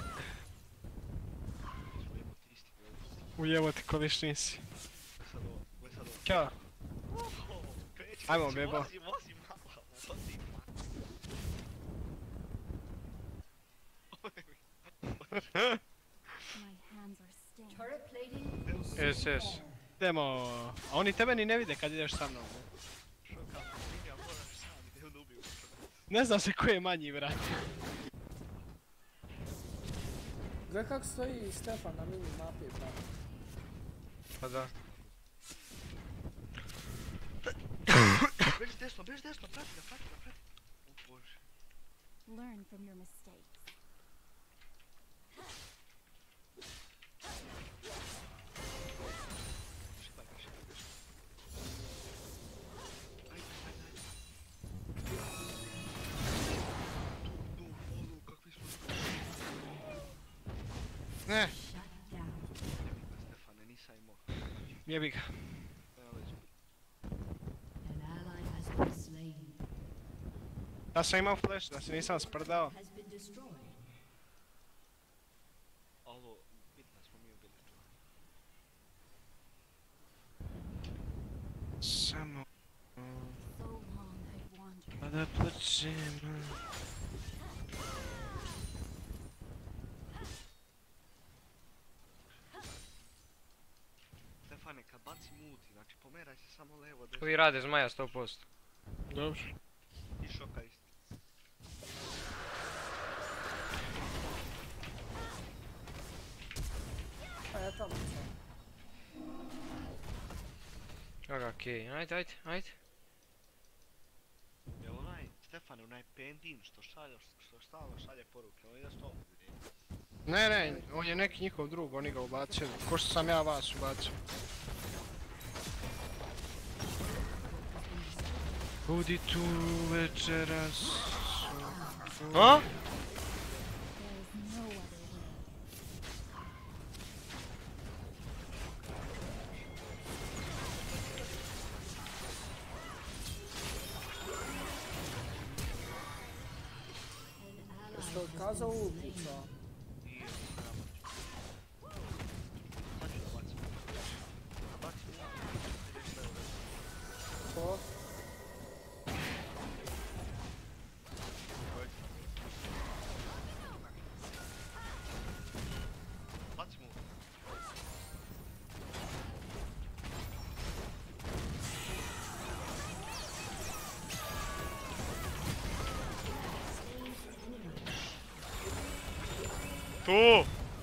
Ujevo ti ko viš nisi. Ćao. Ajmo bebo. Vozi malo, vozi My hands are stained. Turret plating. SS. Idemo. A oni tebe ni ne vide kad ideš sa mnom. Šoka, ja moram sam, gdje on ubiju. Ne zna se ko je manji, brate. Gle kak stoji Stefan na mini mapi, brate. Pa da. Beži desno, prati ga. O bože. Learn from your mistakes. Ne. Stefane, nisam imao. Jebi ga. Da sam imao flash, da se nisam sprdao. Alo, bitno smo mi ubili. Samo... So long I've wandered. Pa da plaćemo... Stefane, kad bacim ulti, znači pomeraj se samo levo, desno. Ovi rade zmaja 100%. Dobro. I šoka isto. A ja tamo sam. Aga, okej, ajde. Jel onaj, Stefane, onaj Pendin što stalno šalje poruke, on ide s tobom gdje? Ne, on je neki njihov drug, oni ga ubacili. Ko što sam ja vas ubacio. Budi tu večeras. A? There is no other way. što kazao ultica. Ko? Tu!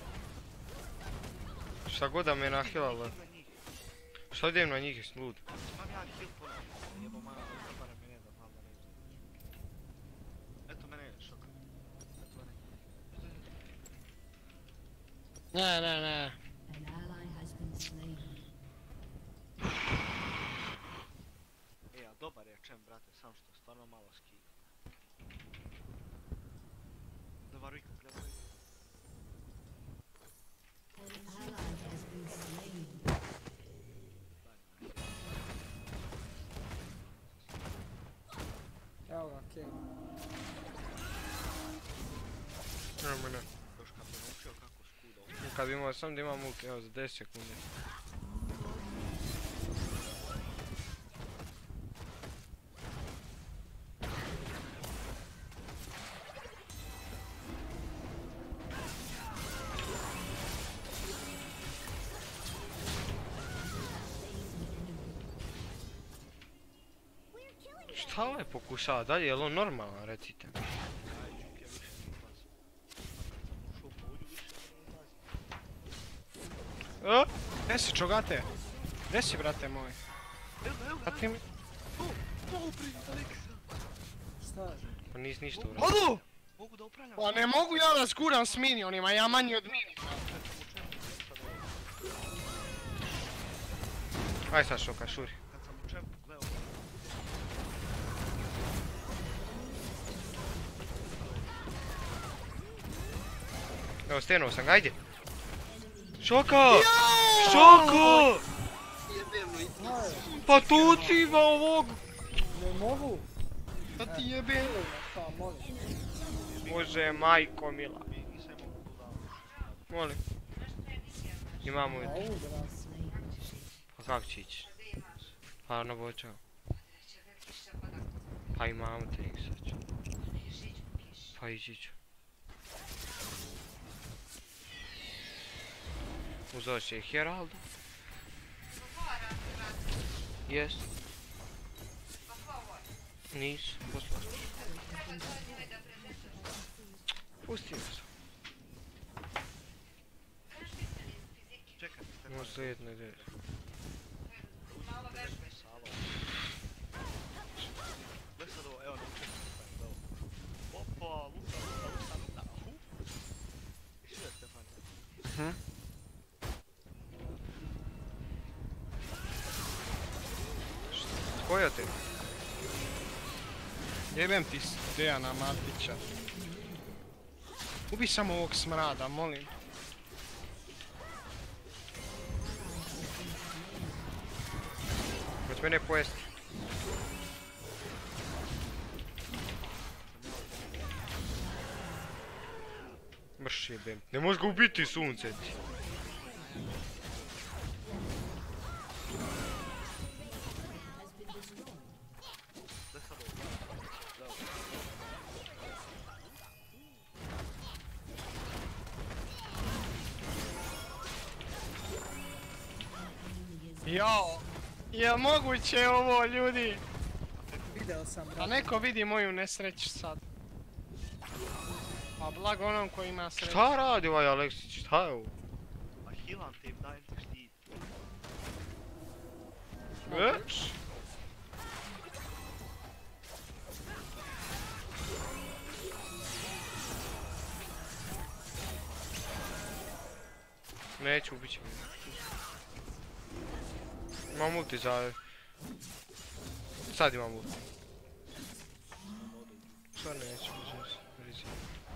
Šta god da me nahilala. Šta idem na njih, jesam lud? Imam ja kill ponovno. Jebo mana, zabara mene da znam da ne izađeš. Eto mene, šoka. Eto mene. Ne. An ally has been slain. A dobar je čem, brate, sam što stvarno malo skida. Dobar Rika, gledaj. An ally has been slain. Evo ga, King. Nemo ne. Još kad bi naučio kako skuda. Kad bi imao sam da imam ulti, evo za 10 sekundi. Šta ovaj pokušava dalje, je li on normalan, recite? Gdje si, čogate? Gdje si, brate moj? A ti mi... Šta je? Pa nis ništa uradio. Odu! Mogu da upravljam. Pa ne mogu ja da skuram s minionima, ja manji od mini. Aj sad šoka, šuri. Kad sam u čempu gledao. Evo stenuo sam ga, ajde! Šoka! Šoka! Pa tuci ima ovog! Ne mogu? Da ti jebem. Pa, molim. Bože, majko mila. Molim. Imamo A ulti. udra. Pa kako će ići? Pa nabočao. Pa imamo te ih sad ću. Pa ići ću. Uzeo će Heralda. Jest. Nisu, poslao. Pusti me sam. Čekaj, Možda jedno ide. gledaj sad ovo, evo naučio sam. Opa, luta. Isi da Stefan? Koja te? Jebem ti Dejana Matića. Ubi samo ovog smrada, molim. Hoć mene pojesti. Mrš jebem. Ne možeš ga ubiti sunce ti. Jao! Je moguće ovo, ljudi? Video sam, Da brate. neko vidi moju nesreću sad. Pa blago onom koji ima sreću. Šta radi ovaj Aleksić? Šta je ovo? Pa healam te, dajem ti štit. Neću, ubit će me. Imam ulti za... Sad imam ulti. Sad neću, rizik.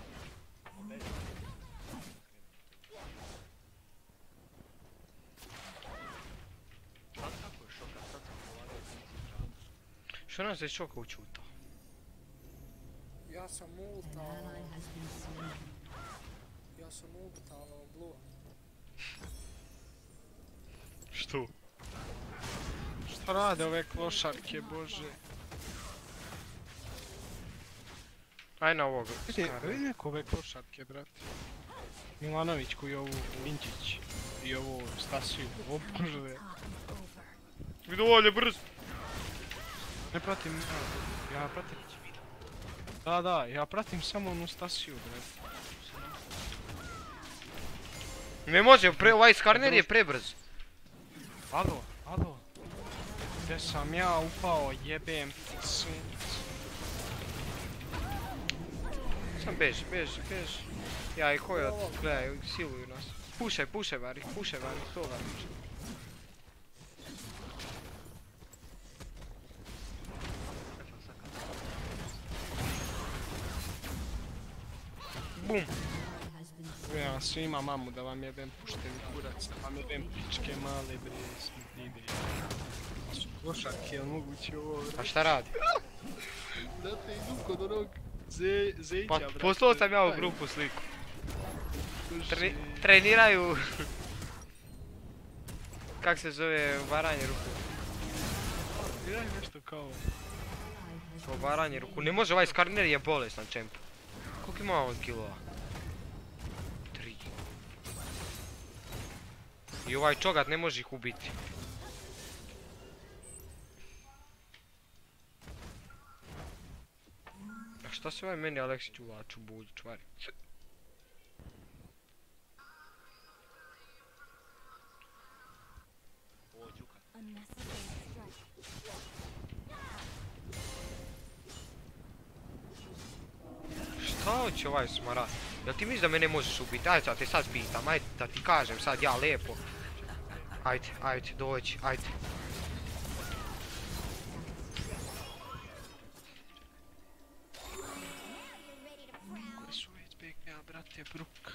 Sad kako je šoka, sad sam govorio da nisi pravo. Što nas je šoka učutao? Ja sam ultao. Ja sam ultalo blue. Što? Šta rade ove klošarke, bože? Aj na ovog. Vidi neko ove klošarke, brate. Milanović koji ovu Vinčić i ovu Stasiju. O bože. Vidu ovdje, brz! Ne pratim, ja pratim. Da, ja pratim samo onu Stasiju, brate. Ne može, ovaj skarner je prebrz. Alo. Gdje sam ja upao, jebem ti sunce. Sam beži. Ja i koji gledaj, siluju nas. Pušaj varih, to varih. Bum! Ja svima mamu da vam jebem puštevi kurac, da vam jebem pičke male bre, smrdi. Su klošarke, jel moguće ovo? A šta radi? Brate, idu kod onog Zeća, Pa brate. poslao sam ja u grupu sliku. Treniraju... Kak se zove, varanje ruku? Treniraju nešto kao... Kao varanje ruku, ne može, ovaj skarner je bolestan čemp. Koliko ima on kilova? 3. I ovaj čogat ne može ih ubiti. A šta se ovaj meni Aleksić uvlaču bulj, čvari? Šta hoće ovaj smarat? Jel ti misliš da mene možeš ubiti? Ajde sad te sad pitam, ajde da ti kažem sad ja lijepo. Ajde, dođi, ajde. Koji su već beka, brate, bruk.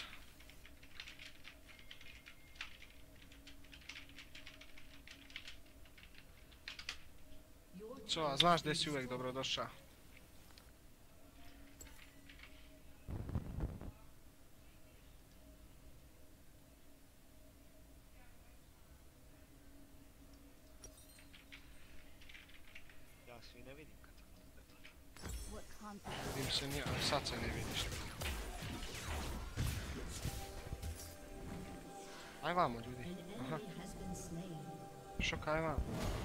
Co, znaš gdje si uvijek dobrodošao? Ja svi ne vidim kad sam Vidim se nije, ali sad se ne vidiš. Aj vamo ljudi. Aha. Šokaj vamo.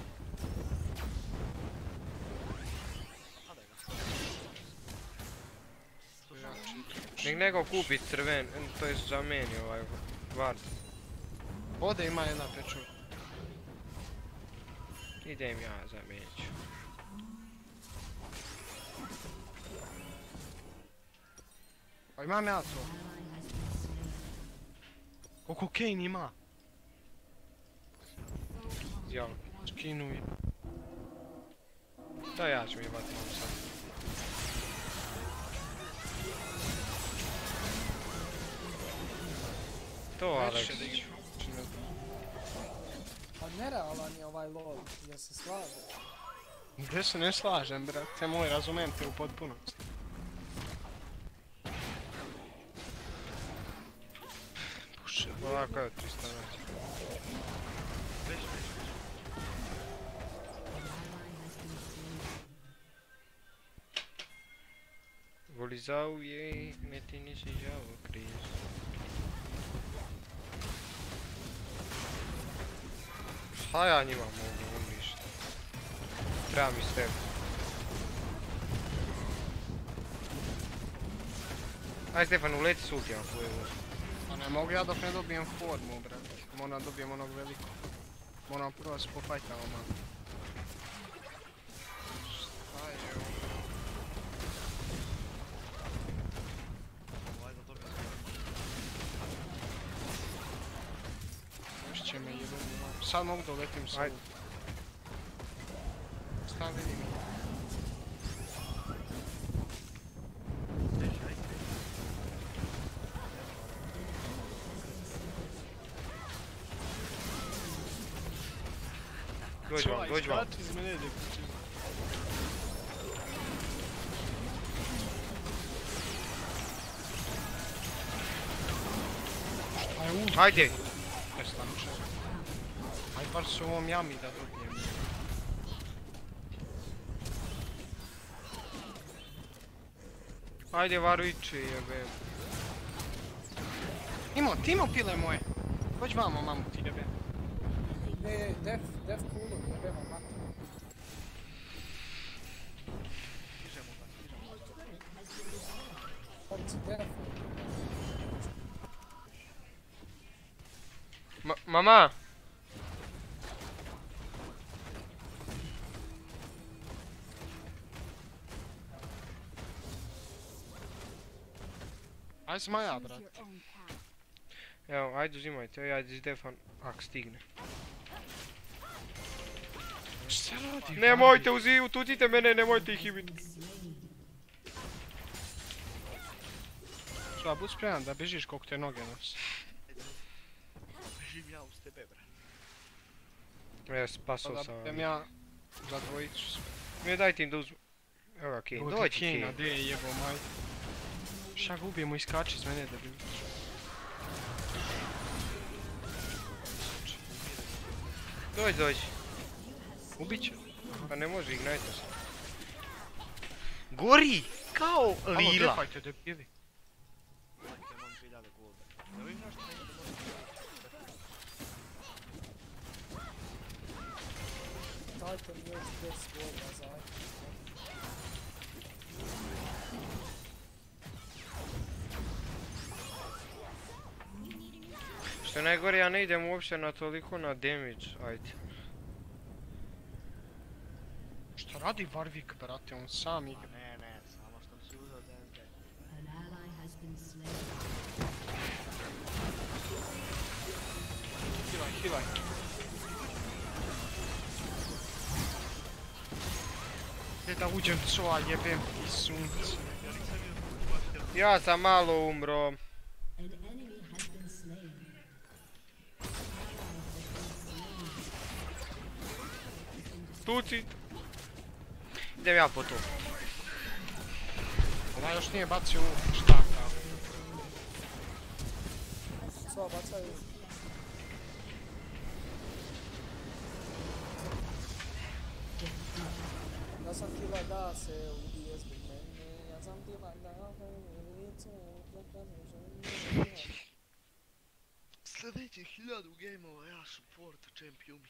Nek nego kupi crven, to je za meni ovaj vard. Ovdje ima jedna pečura. Idem ja, zamijenit ću. Pa imam ja to. Koliko Kane ima? Ja. Skinuj. Da ja ću mi jebati malo sad. To Aleksić. Pa nerealan je ovaj lol, ja se slažem. Gdje se ne slažem, brate moj, razumem te u potpunosti. Puše, ovako je 300 metara. Volizao je, ne ti nisi žao kriz. Šta ja njima mogu uništiti? Treba mi sve. Aj Stefan, uleti s ultima tvoje voze. Pa ne mogu ja dok ne dobijem formu, brate. Moram dobijem onog velikog. Moram prvo se pofajtamo malo. Šta je ovo? Još će me jednom. Sad mogu da uletim sa Ajde. Stan vidim. Dođi vam. Iz mene ide kući. Ajde! Aj bar su ovom jami da dobijem. Ajde varujući jebem. Timo pile moje. Dođi vamo mamu ti jebem. Def kulu, jebemo mati. Ovci def. Mama! Aj zmaja, brat. Evo, ajde uzimajte, ajde iz defa ak stigne. Šta radi? Nemojte ututite mene, nemojte ih ibiti. Šta, bud spreman da bežiš koliko te noge nosi. Bežim ja uz tebe, brat. Spasao sam vam. Da ja za dvojicu sve. Ne dajte im da uzmu. Evo ga Kane, dođi Kane. Kane, gdje je jebo maj. Šta gubimo, iskači iz mene da bi ušao. Dođi. Ubit će. Pa ne može, ignajte se. Gori! Kao lila! Alo, defajte debili. Dajte mi još 10 voda za ajde. Što je najgore, ja ne idem uopće na toliko na damage, ajde. Šta radi Warwick, brate, on sam igra. Ne, samo što si uzao DSD. Hilaj. Gdje da uđem coa, jebem ti sunce. Ja sam malo umro. Tuci! Idem ja po to. Ona još nije bacio štaka. Sva bacaju. Ja sam htjela da se ubije zbog mene, ja sam htjela da ulicu plakane žene. Sljedećih 1000 gameova ja support čempioni.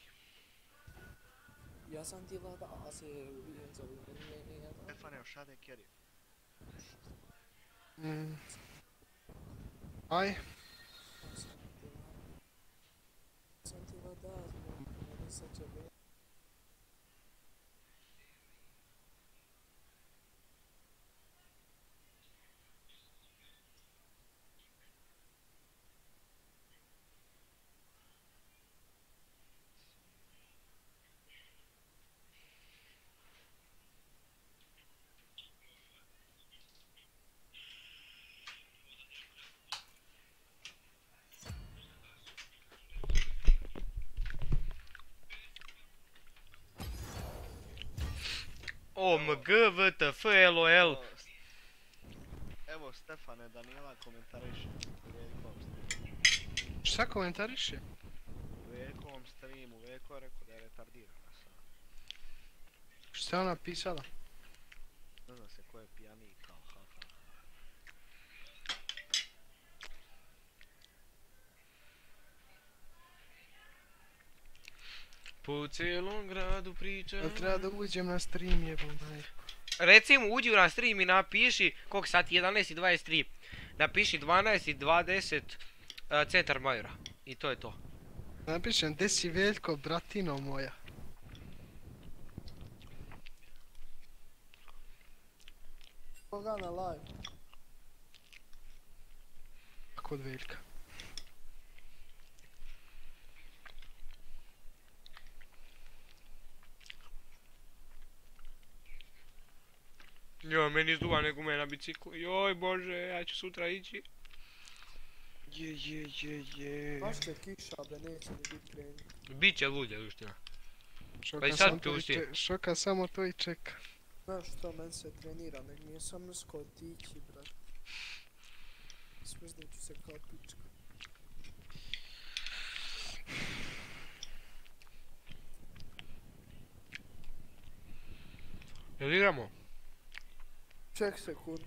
Ja sam htjela da se ubije zbog mene, ja sam... Stefane, još šade carry. Aj. Sam htjela da zbog mene se će be... OMG, VTF, LOL. Evo Stefane, Daniela komentariše. Šta komentariše? U Vekovom streamu, Veko je rekao da je retardirana sad. Šta je ona pisala? Ne zna se ko je pijanik kao haha. Po cijelom gradu pričam. Treba da uđem na stream, jebom majku. Recimo uđi na stream i napiši koliko sati, 11:23. Napiši 12:20 centar majora. I to je to. Napišem, gdje si Veljko, bratino moja. Koga na live? Kod Veljka. Joj, meni izduva nego me na biciklu. Joj bože, ja ću sutra ići. Je. Baš će kiša, da neće mi biti trening. Biće luđa, Juština. Šoka, i sad pusti. Šoka samo to i čeka. Znaš što, men se trenira, nek mi je sam mrsko otići, brat. Smrzdat ću se kao pička. Jel igramo? Ček sekund.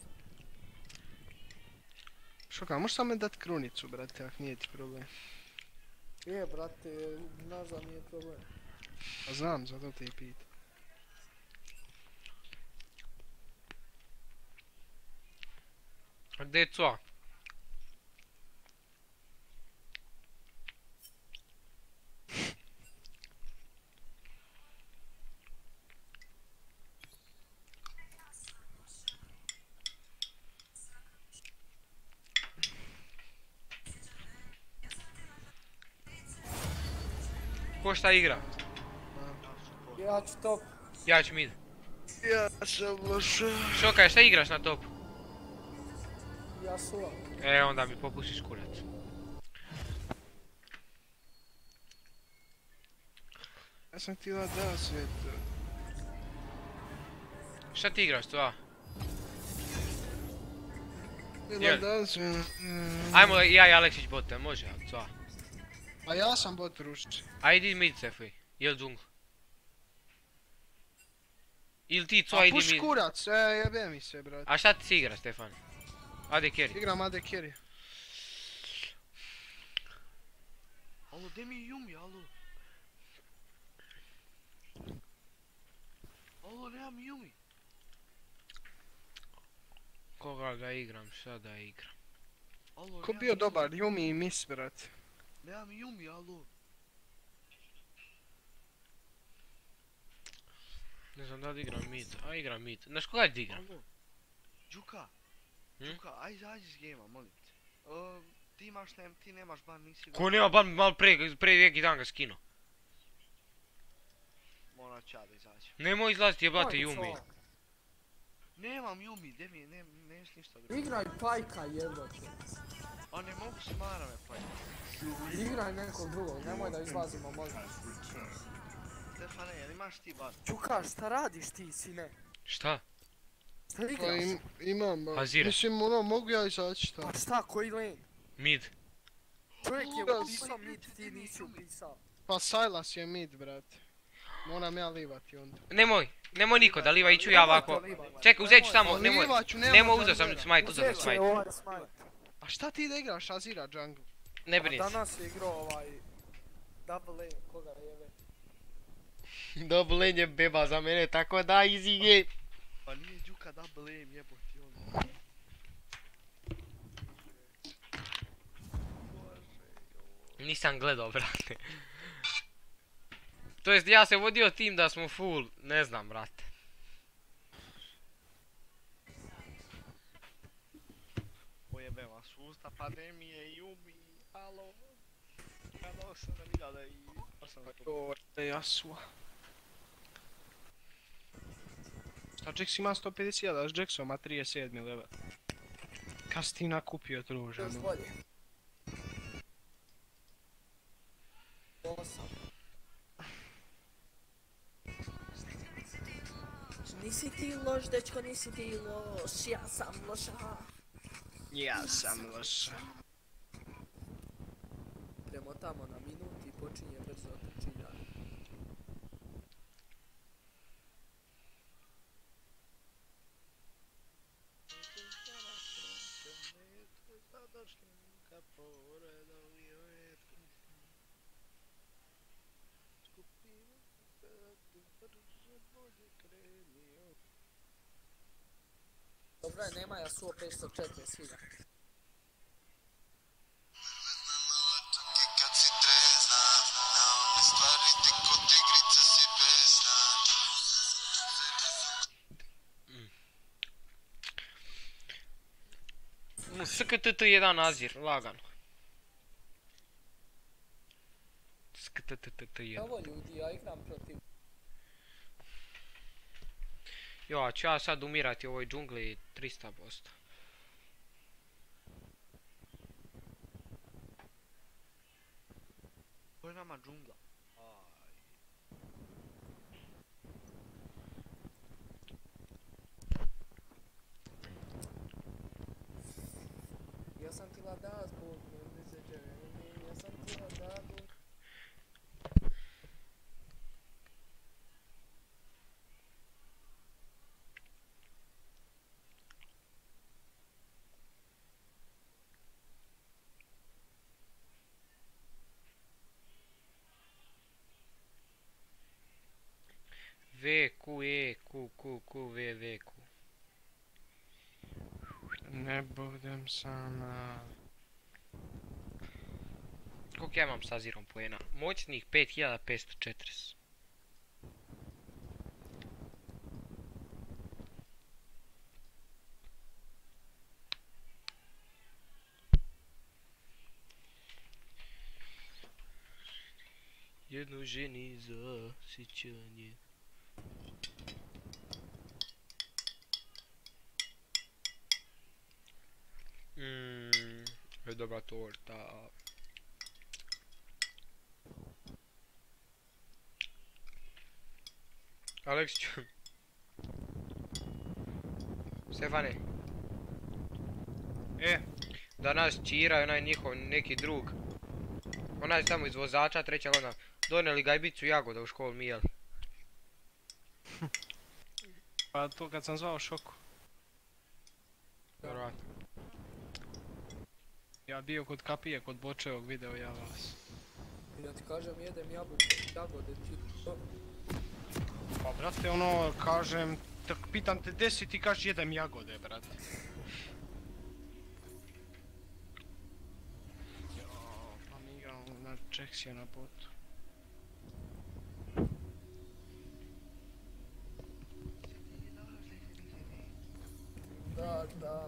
Šoka, možeš samo dat krunicu, brate, ako nije ti problem. Je, brate, znaš da nije problem. Pa znam, zato te i pitam. A gdje je cva? Ko šta igra? Ja ću top. Ja ću mid. Ja sam loša. Šoka, šta igraš na topu? Ja suva. Onda mi popustiš kurac. Ja sam htjela da sve to. Šta ti igraš cva? Htjela da sve. Ajmo ja i Aleksić bote, može cva. A ja sam bot rušić. Ajdi mid cefuj, ili džungl. Ili ti cva idi A puš mid. kurac, jebe mi se, brate. A šta ti si igra, Stefan? Ade carry. Igram AD carry. Alo, gdje mi je Yumi, alo? Alo, nemam Yumi. Koga ga igram, šta da igram? Alo, Ko bio dobar, Yumi i Miss, brate. Nemam Yumi, alo. Ne znam da li igram mid, a igram mid. Znaš koga ti igram? Alo. Džuka. Džuka, aj izađi iz gejma, molim te. Ti nemaš ban, nisi... Ko nema ban, malo pre neki dan ga skino. Moram ću ja da izađem. Nemoj izlaziti jebate Yumi. Nemam Yumi, gdje mi je, nemaš ništa drugo. Igraj pajka jebote. A ne mogu s marame pajka. Igraj nekog drugog, nemoj da izlazimo molim. Stefane, jel imaš ti ban? Čuka, šta radiš ti, sine? Šta? Šta Pa igraš? imam, Azire. mislim ono, mogu ja izaći šta? Pa šta, koji lane? Mid. Čovjek je upisao mid, ti nisi upisao. Pa Silas je mid, brate. Moram ja livati onda. Nemoj niko da liva, iću ja ovako. Čekaj, uzet ću samo, nemoj. Nemoj, uzeo sam smite, uzeo sam smite. Ovaj smite. A šta ti da igraš Azira jungle? Ne brini se. Danas je igrao ovaj... Double lane, koga jebe. Double lane je beba za mene, tako da easy game. Pa nije Džuka double aim, jeboti ono. Nisam gledao, brate. To jest ja se vodio tim da smo full, ne znam, brate. Pojebe vas usta, pandemije, Yumi, alo. Kada sam da vidio da i... To je Yasuo. Šta Jax ima 150, a Jaxo ima 37 level. Kad si ti nakupio druže, Još no? bolje. 8. Nisi ti loš, dečko, nisi ti loš, ja sam loša. Ja sam loša. Premotamo na minut i počinje brzo trčinjanje. Dobro je, nema Yasuo 504 sviđa. SKTT1 Azir, lagano. SKTT1. Evo ljudi, ja igram protiv... Jo, a ću ja sad umirati u ovoj džungli 300%. To je nama džungla. Ja sam tila da zbog ja sam tila da zbog... VVQ. Ne budem sama. Koliko ja imam sa Azirom poena? Moćnih 5540. Jedno ženi za sjećanje. Je dobra torta. Aleksiću. Stefane. Danas Čira i onaj njihov neki drug. Onaj tamo iz vozača, treća godina. Doneli gajbicu jagoda u školu, mi jeli. Pa to kad sam zvao Šoku. Vjerovatno. Ja bio kod kapije, kod Bočevog, video ja vas. Ja ti kažem jedem jagode ti to. Pa brate ono, kažem, tak pitam te gdje si, ti kažeš jedem jagode, brate. Pa mi igramo na Čeksije na botu. Da.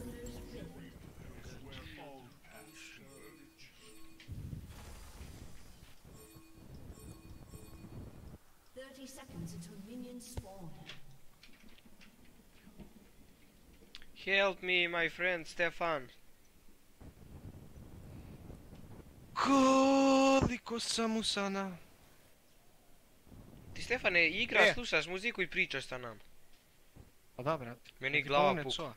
30 seconds until minions spawn. Help me, my friend Stefan. Koliko sam usana. Ti Stefane igraš, slušaš muziku i pričaš sa nam. Pa da, brate. Meni glava puka.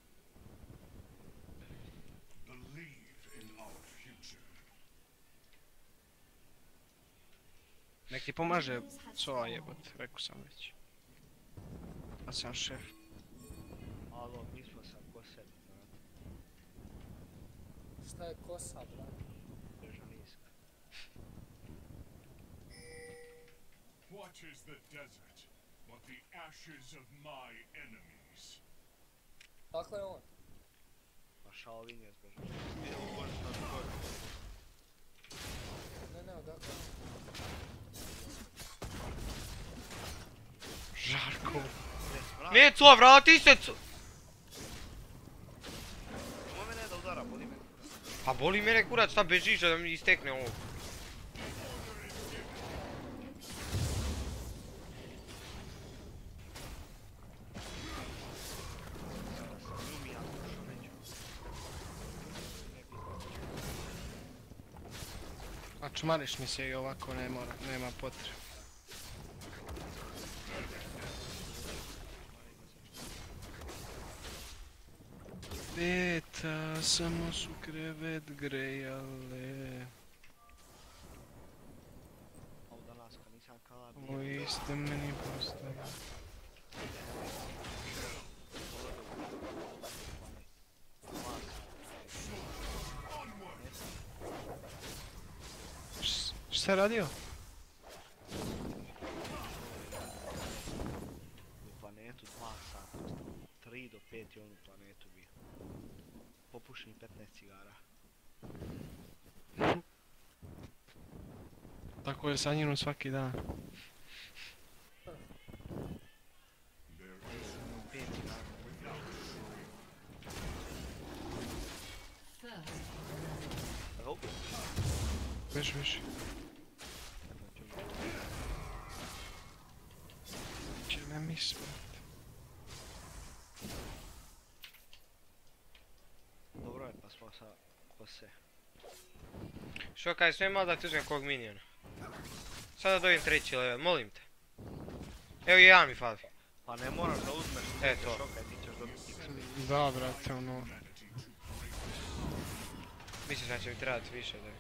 Nek ti pomaže Coa jebot, rekao sam već. A sam šef. Alo, mislio sam ko sebi, brate. Šta je kosa, brate? Držaniska. What is the desert but the ashes of my enemies? Dakle je on. Pa Shaolin je zbežao. Ne, odakle. Žarko. Ne, Co, vrati se, Co! Ovo mene da udara, boli me. Pa boli mene kurac, šta bežiš da mi istekne ovo? A čmariš mi se i ovako nema potrebe. Deta, samo su krevet grejale. Ovdje laska, nisam kala bio. Moji ste meni postali. Šta je radio? U planetu 2 sata, 3 do 5 je on u planetu bio. Popušeni 15 cigara. Tako je sa njim svaki dan. Veš. Če ne mis, brate. Dobro je, pa smo sa kose. Što kaj, sve malo da ti uzmem kog miniona. Sada dobijem 3. level, molim te. Evo i jedan mi fali. Pa ne moraš da uzmeš šoka i ti ćeš dobiti XP. Da, brate, ono... Mislim da će mi trebati više da...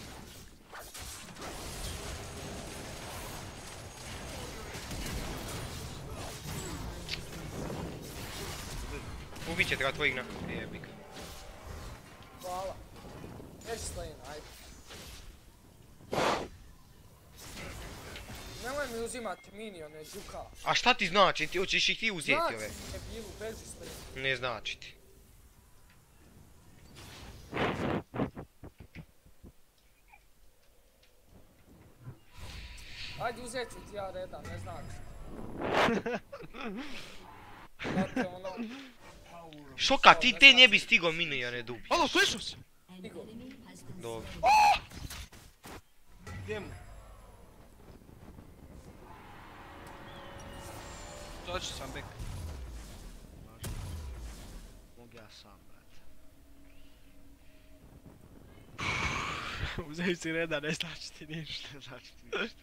Ubit ćete ga tvojih na... Jebik. Hvala. Neći Slain, ajde. Nemoj mi uzimati minione, džuka. A šta ti znači? Ti hoćeš ih ti uzeti ove? Znači, debilu, beži s tim. Ne znači ti. Ajde, uzet ću ti ja reda, ne znači. Znate, ono... Šoka, ti te ne bi stigo minione da ubiješ. Alo, slišao si? Stigo. Dobro. Gdje mu? Doći sam, bek. Mogu ja sam, brate. Uzeli si reda, ne znači ti ništa. Ne znači ti ništa.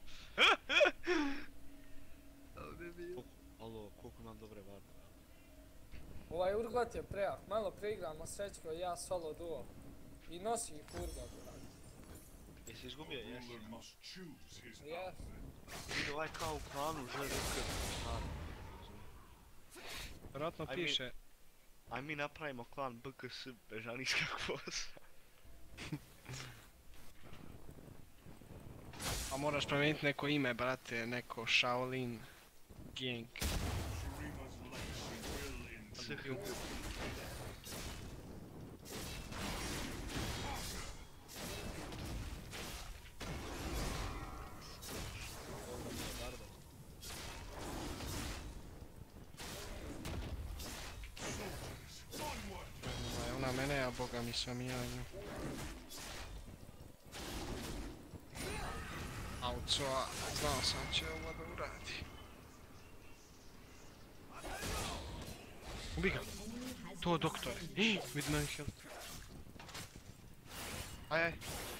Alo, koliko imam dobre varne. Ovaj Urgot je prejak, malo preigramo Srećko i ja solo duo. I nosi ih Urgot, brate. Jesi izgubio? Jesi. Jes. Vidi ovaj kao u klanu želi Vjerojatno piše. Aj mi napravimo klan BKS Bežanijska kvosa. A moraš promijeniti neko ime, brate, neko Shaolin Gang. Ona mene, a boga mi sam ja nju. Aucoa, znao sam će ovo da uradi. Ubi ga. To doktore. With my health. Aj, aj.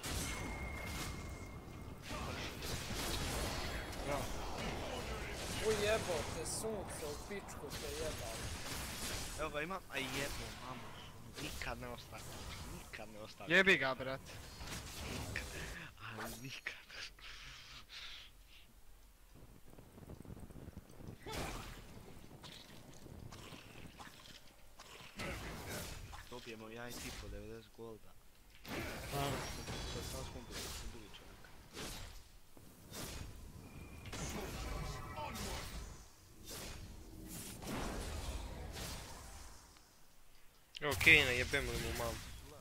Bravo. Ujebote, sunce u pičku te jebao. Evo ga imam, a jebo, mamu. Nikad ne ostane. Nikad ne ostane. Jebi ga, brat. Nikad. Ali nikad. Dobijemo ja i ti po 90 golda. To je samo skumpili, sam drugi čovjek. Okej, najebemo mu mamu.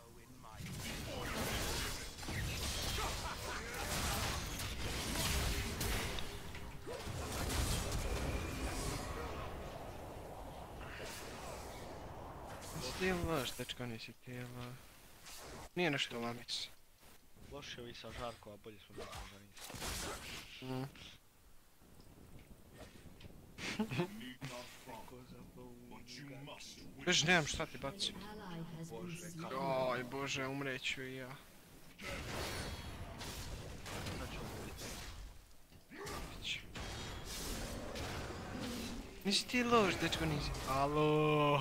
Ti laž, dečko, nisi ti laž. Nije nešto lamic. Loše ovi sa Žarkova, bolje smo bili sa Žarkova. Već nemam šta ti baci. Bože, kako? Oj bože, umreću i ja. Sad ću ubiti. Nisi ti loš, dečko, nisi. Alo.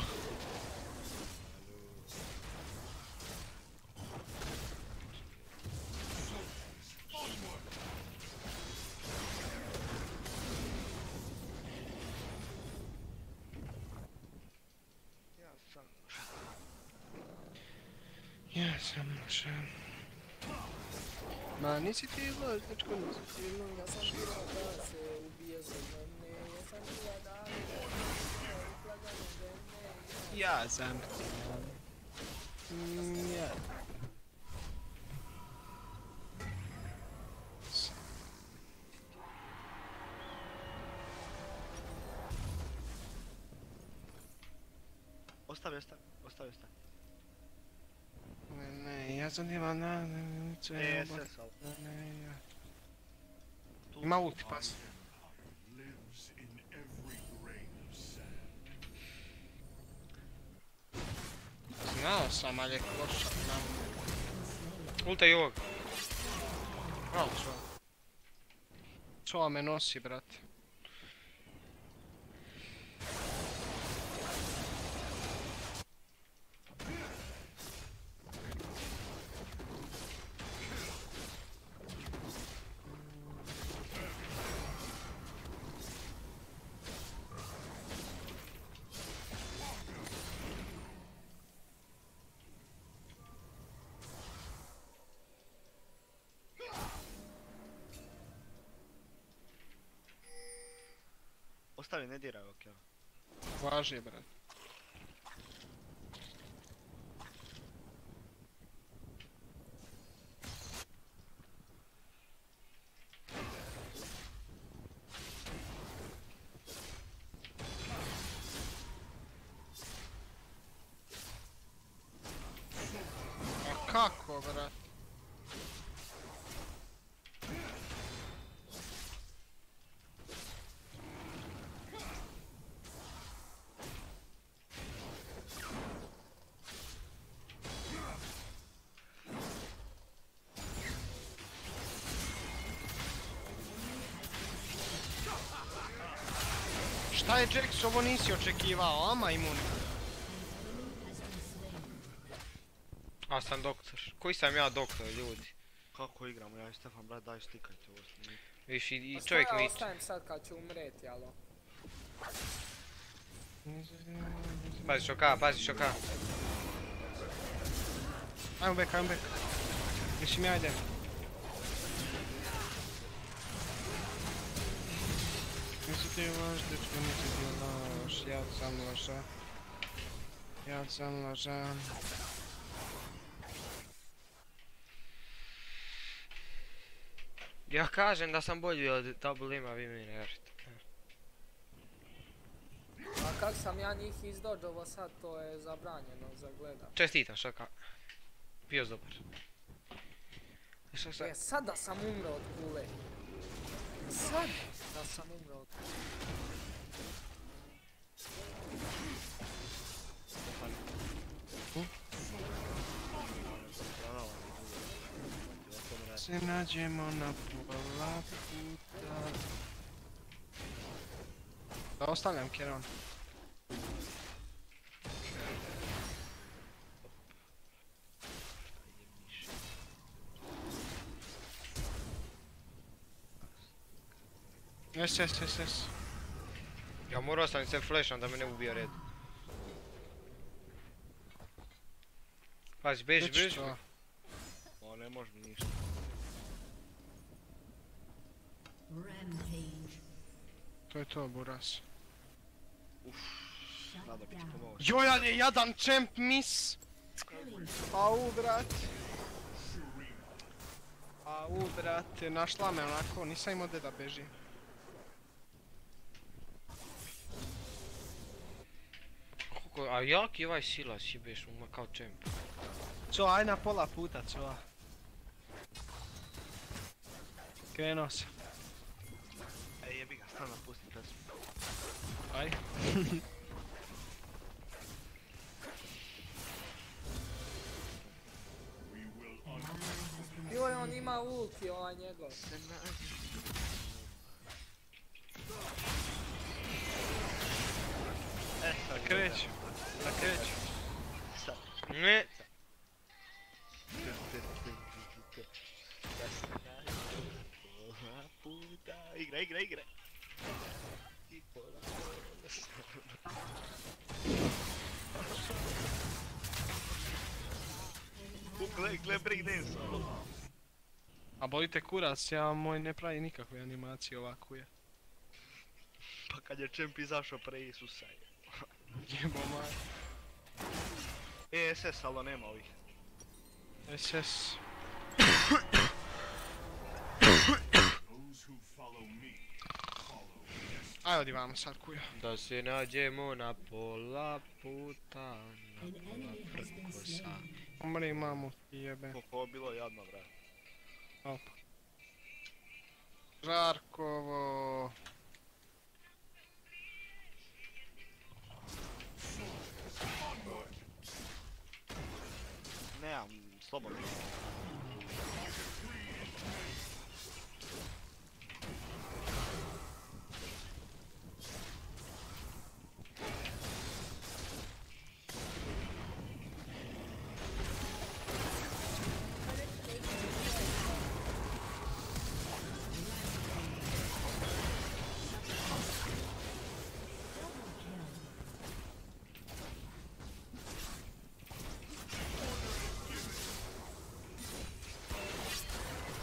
Ja sam lošan. Ma nisi ti loš, dečko, nisi ti loš. Ja sam bila da se ubije za mene, ja sam bila da me Ja sam. Ja. Ostavi. Ne, ja sam ima na... SS, ali... Ne, ja. Ima ulti pas. Znao sam, ali je klošak nam. Ulta i ovog. Bravo, Čova. Čova me nosi, brate. Ostavi, ne diraj ovog kjela. Važi, brat. A kako, brat? Šta je Jax, ovo nisi očekivao, a majmun? A sam doktor. Koji sam ja doktor, ljudi? Kako igramo, ja i Stefan, brat, daj stikajte ovo. Viš i čovjek mi... mi... Ostajem sad kad ću umreti, alo. Pazi šoka, pazi šoka. Ajmo back, ajmo back. Mislim ja idem. Nisi ti laž, dečko, nisi ti laž. Ja sam laža. Ja sam laža. Ja kažem da sam bolji od Double Ima, vi mi ne vjerujete. A kak sam ja njih izdođovo sad, to je zabranjeno za gledat. Čestitam šoka. Bio dobar. Sad da sam umro od kule. Sad da sam umro od kule. Se nađemo na pola puta. Da ostavljam Keron. Yes. Ja morao sam se flashom da me ne ubije red. Pazi, beži. O, ne može mi ništa. To je to, Buras. Nada bi ti pomoći. Joj, ali je jadan champ miss! Au, brat. Au, brate, našla me onako, nisam imao gdje da beži. A jak je ovaj Silas, jebeš mu kao champ. Co, aj na pola puta, co. Krenuo sam. Ej, jebi ga, stvarno pusti pesmu. Aj. Joj, on ima ulti, ovaj njegov. Da kreću. Ne. Igra. Gle, breakdance. A bolite kurac, moj ne pravi nikakve animacije ovako je. Pa kad je champ izašao pre Isusa je. Jebo maj. SS, ali nema ovih. SS. Aj odi vamo sad kuja. Da se nađemo na pola puta, na pola prkosa. Umri mamu ti jebe. Ovo bilo jadno, brat. Opa. Žarkovo. Nemam, slobodno.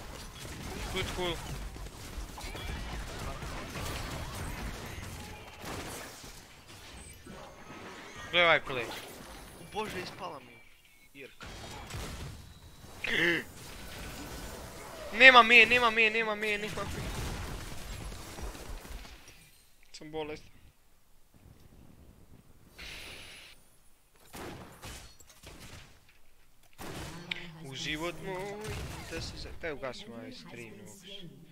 Good cool. ovaj play. Bože, ispala mi Irka. Nema mi. Sam bolest. U život moj, da se... Daj ugasim ovaj stream, ne moguće.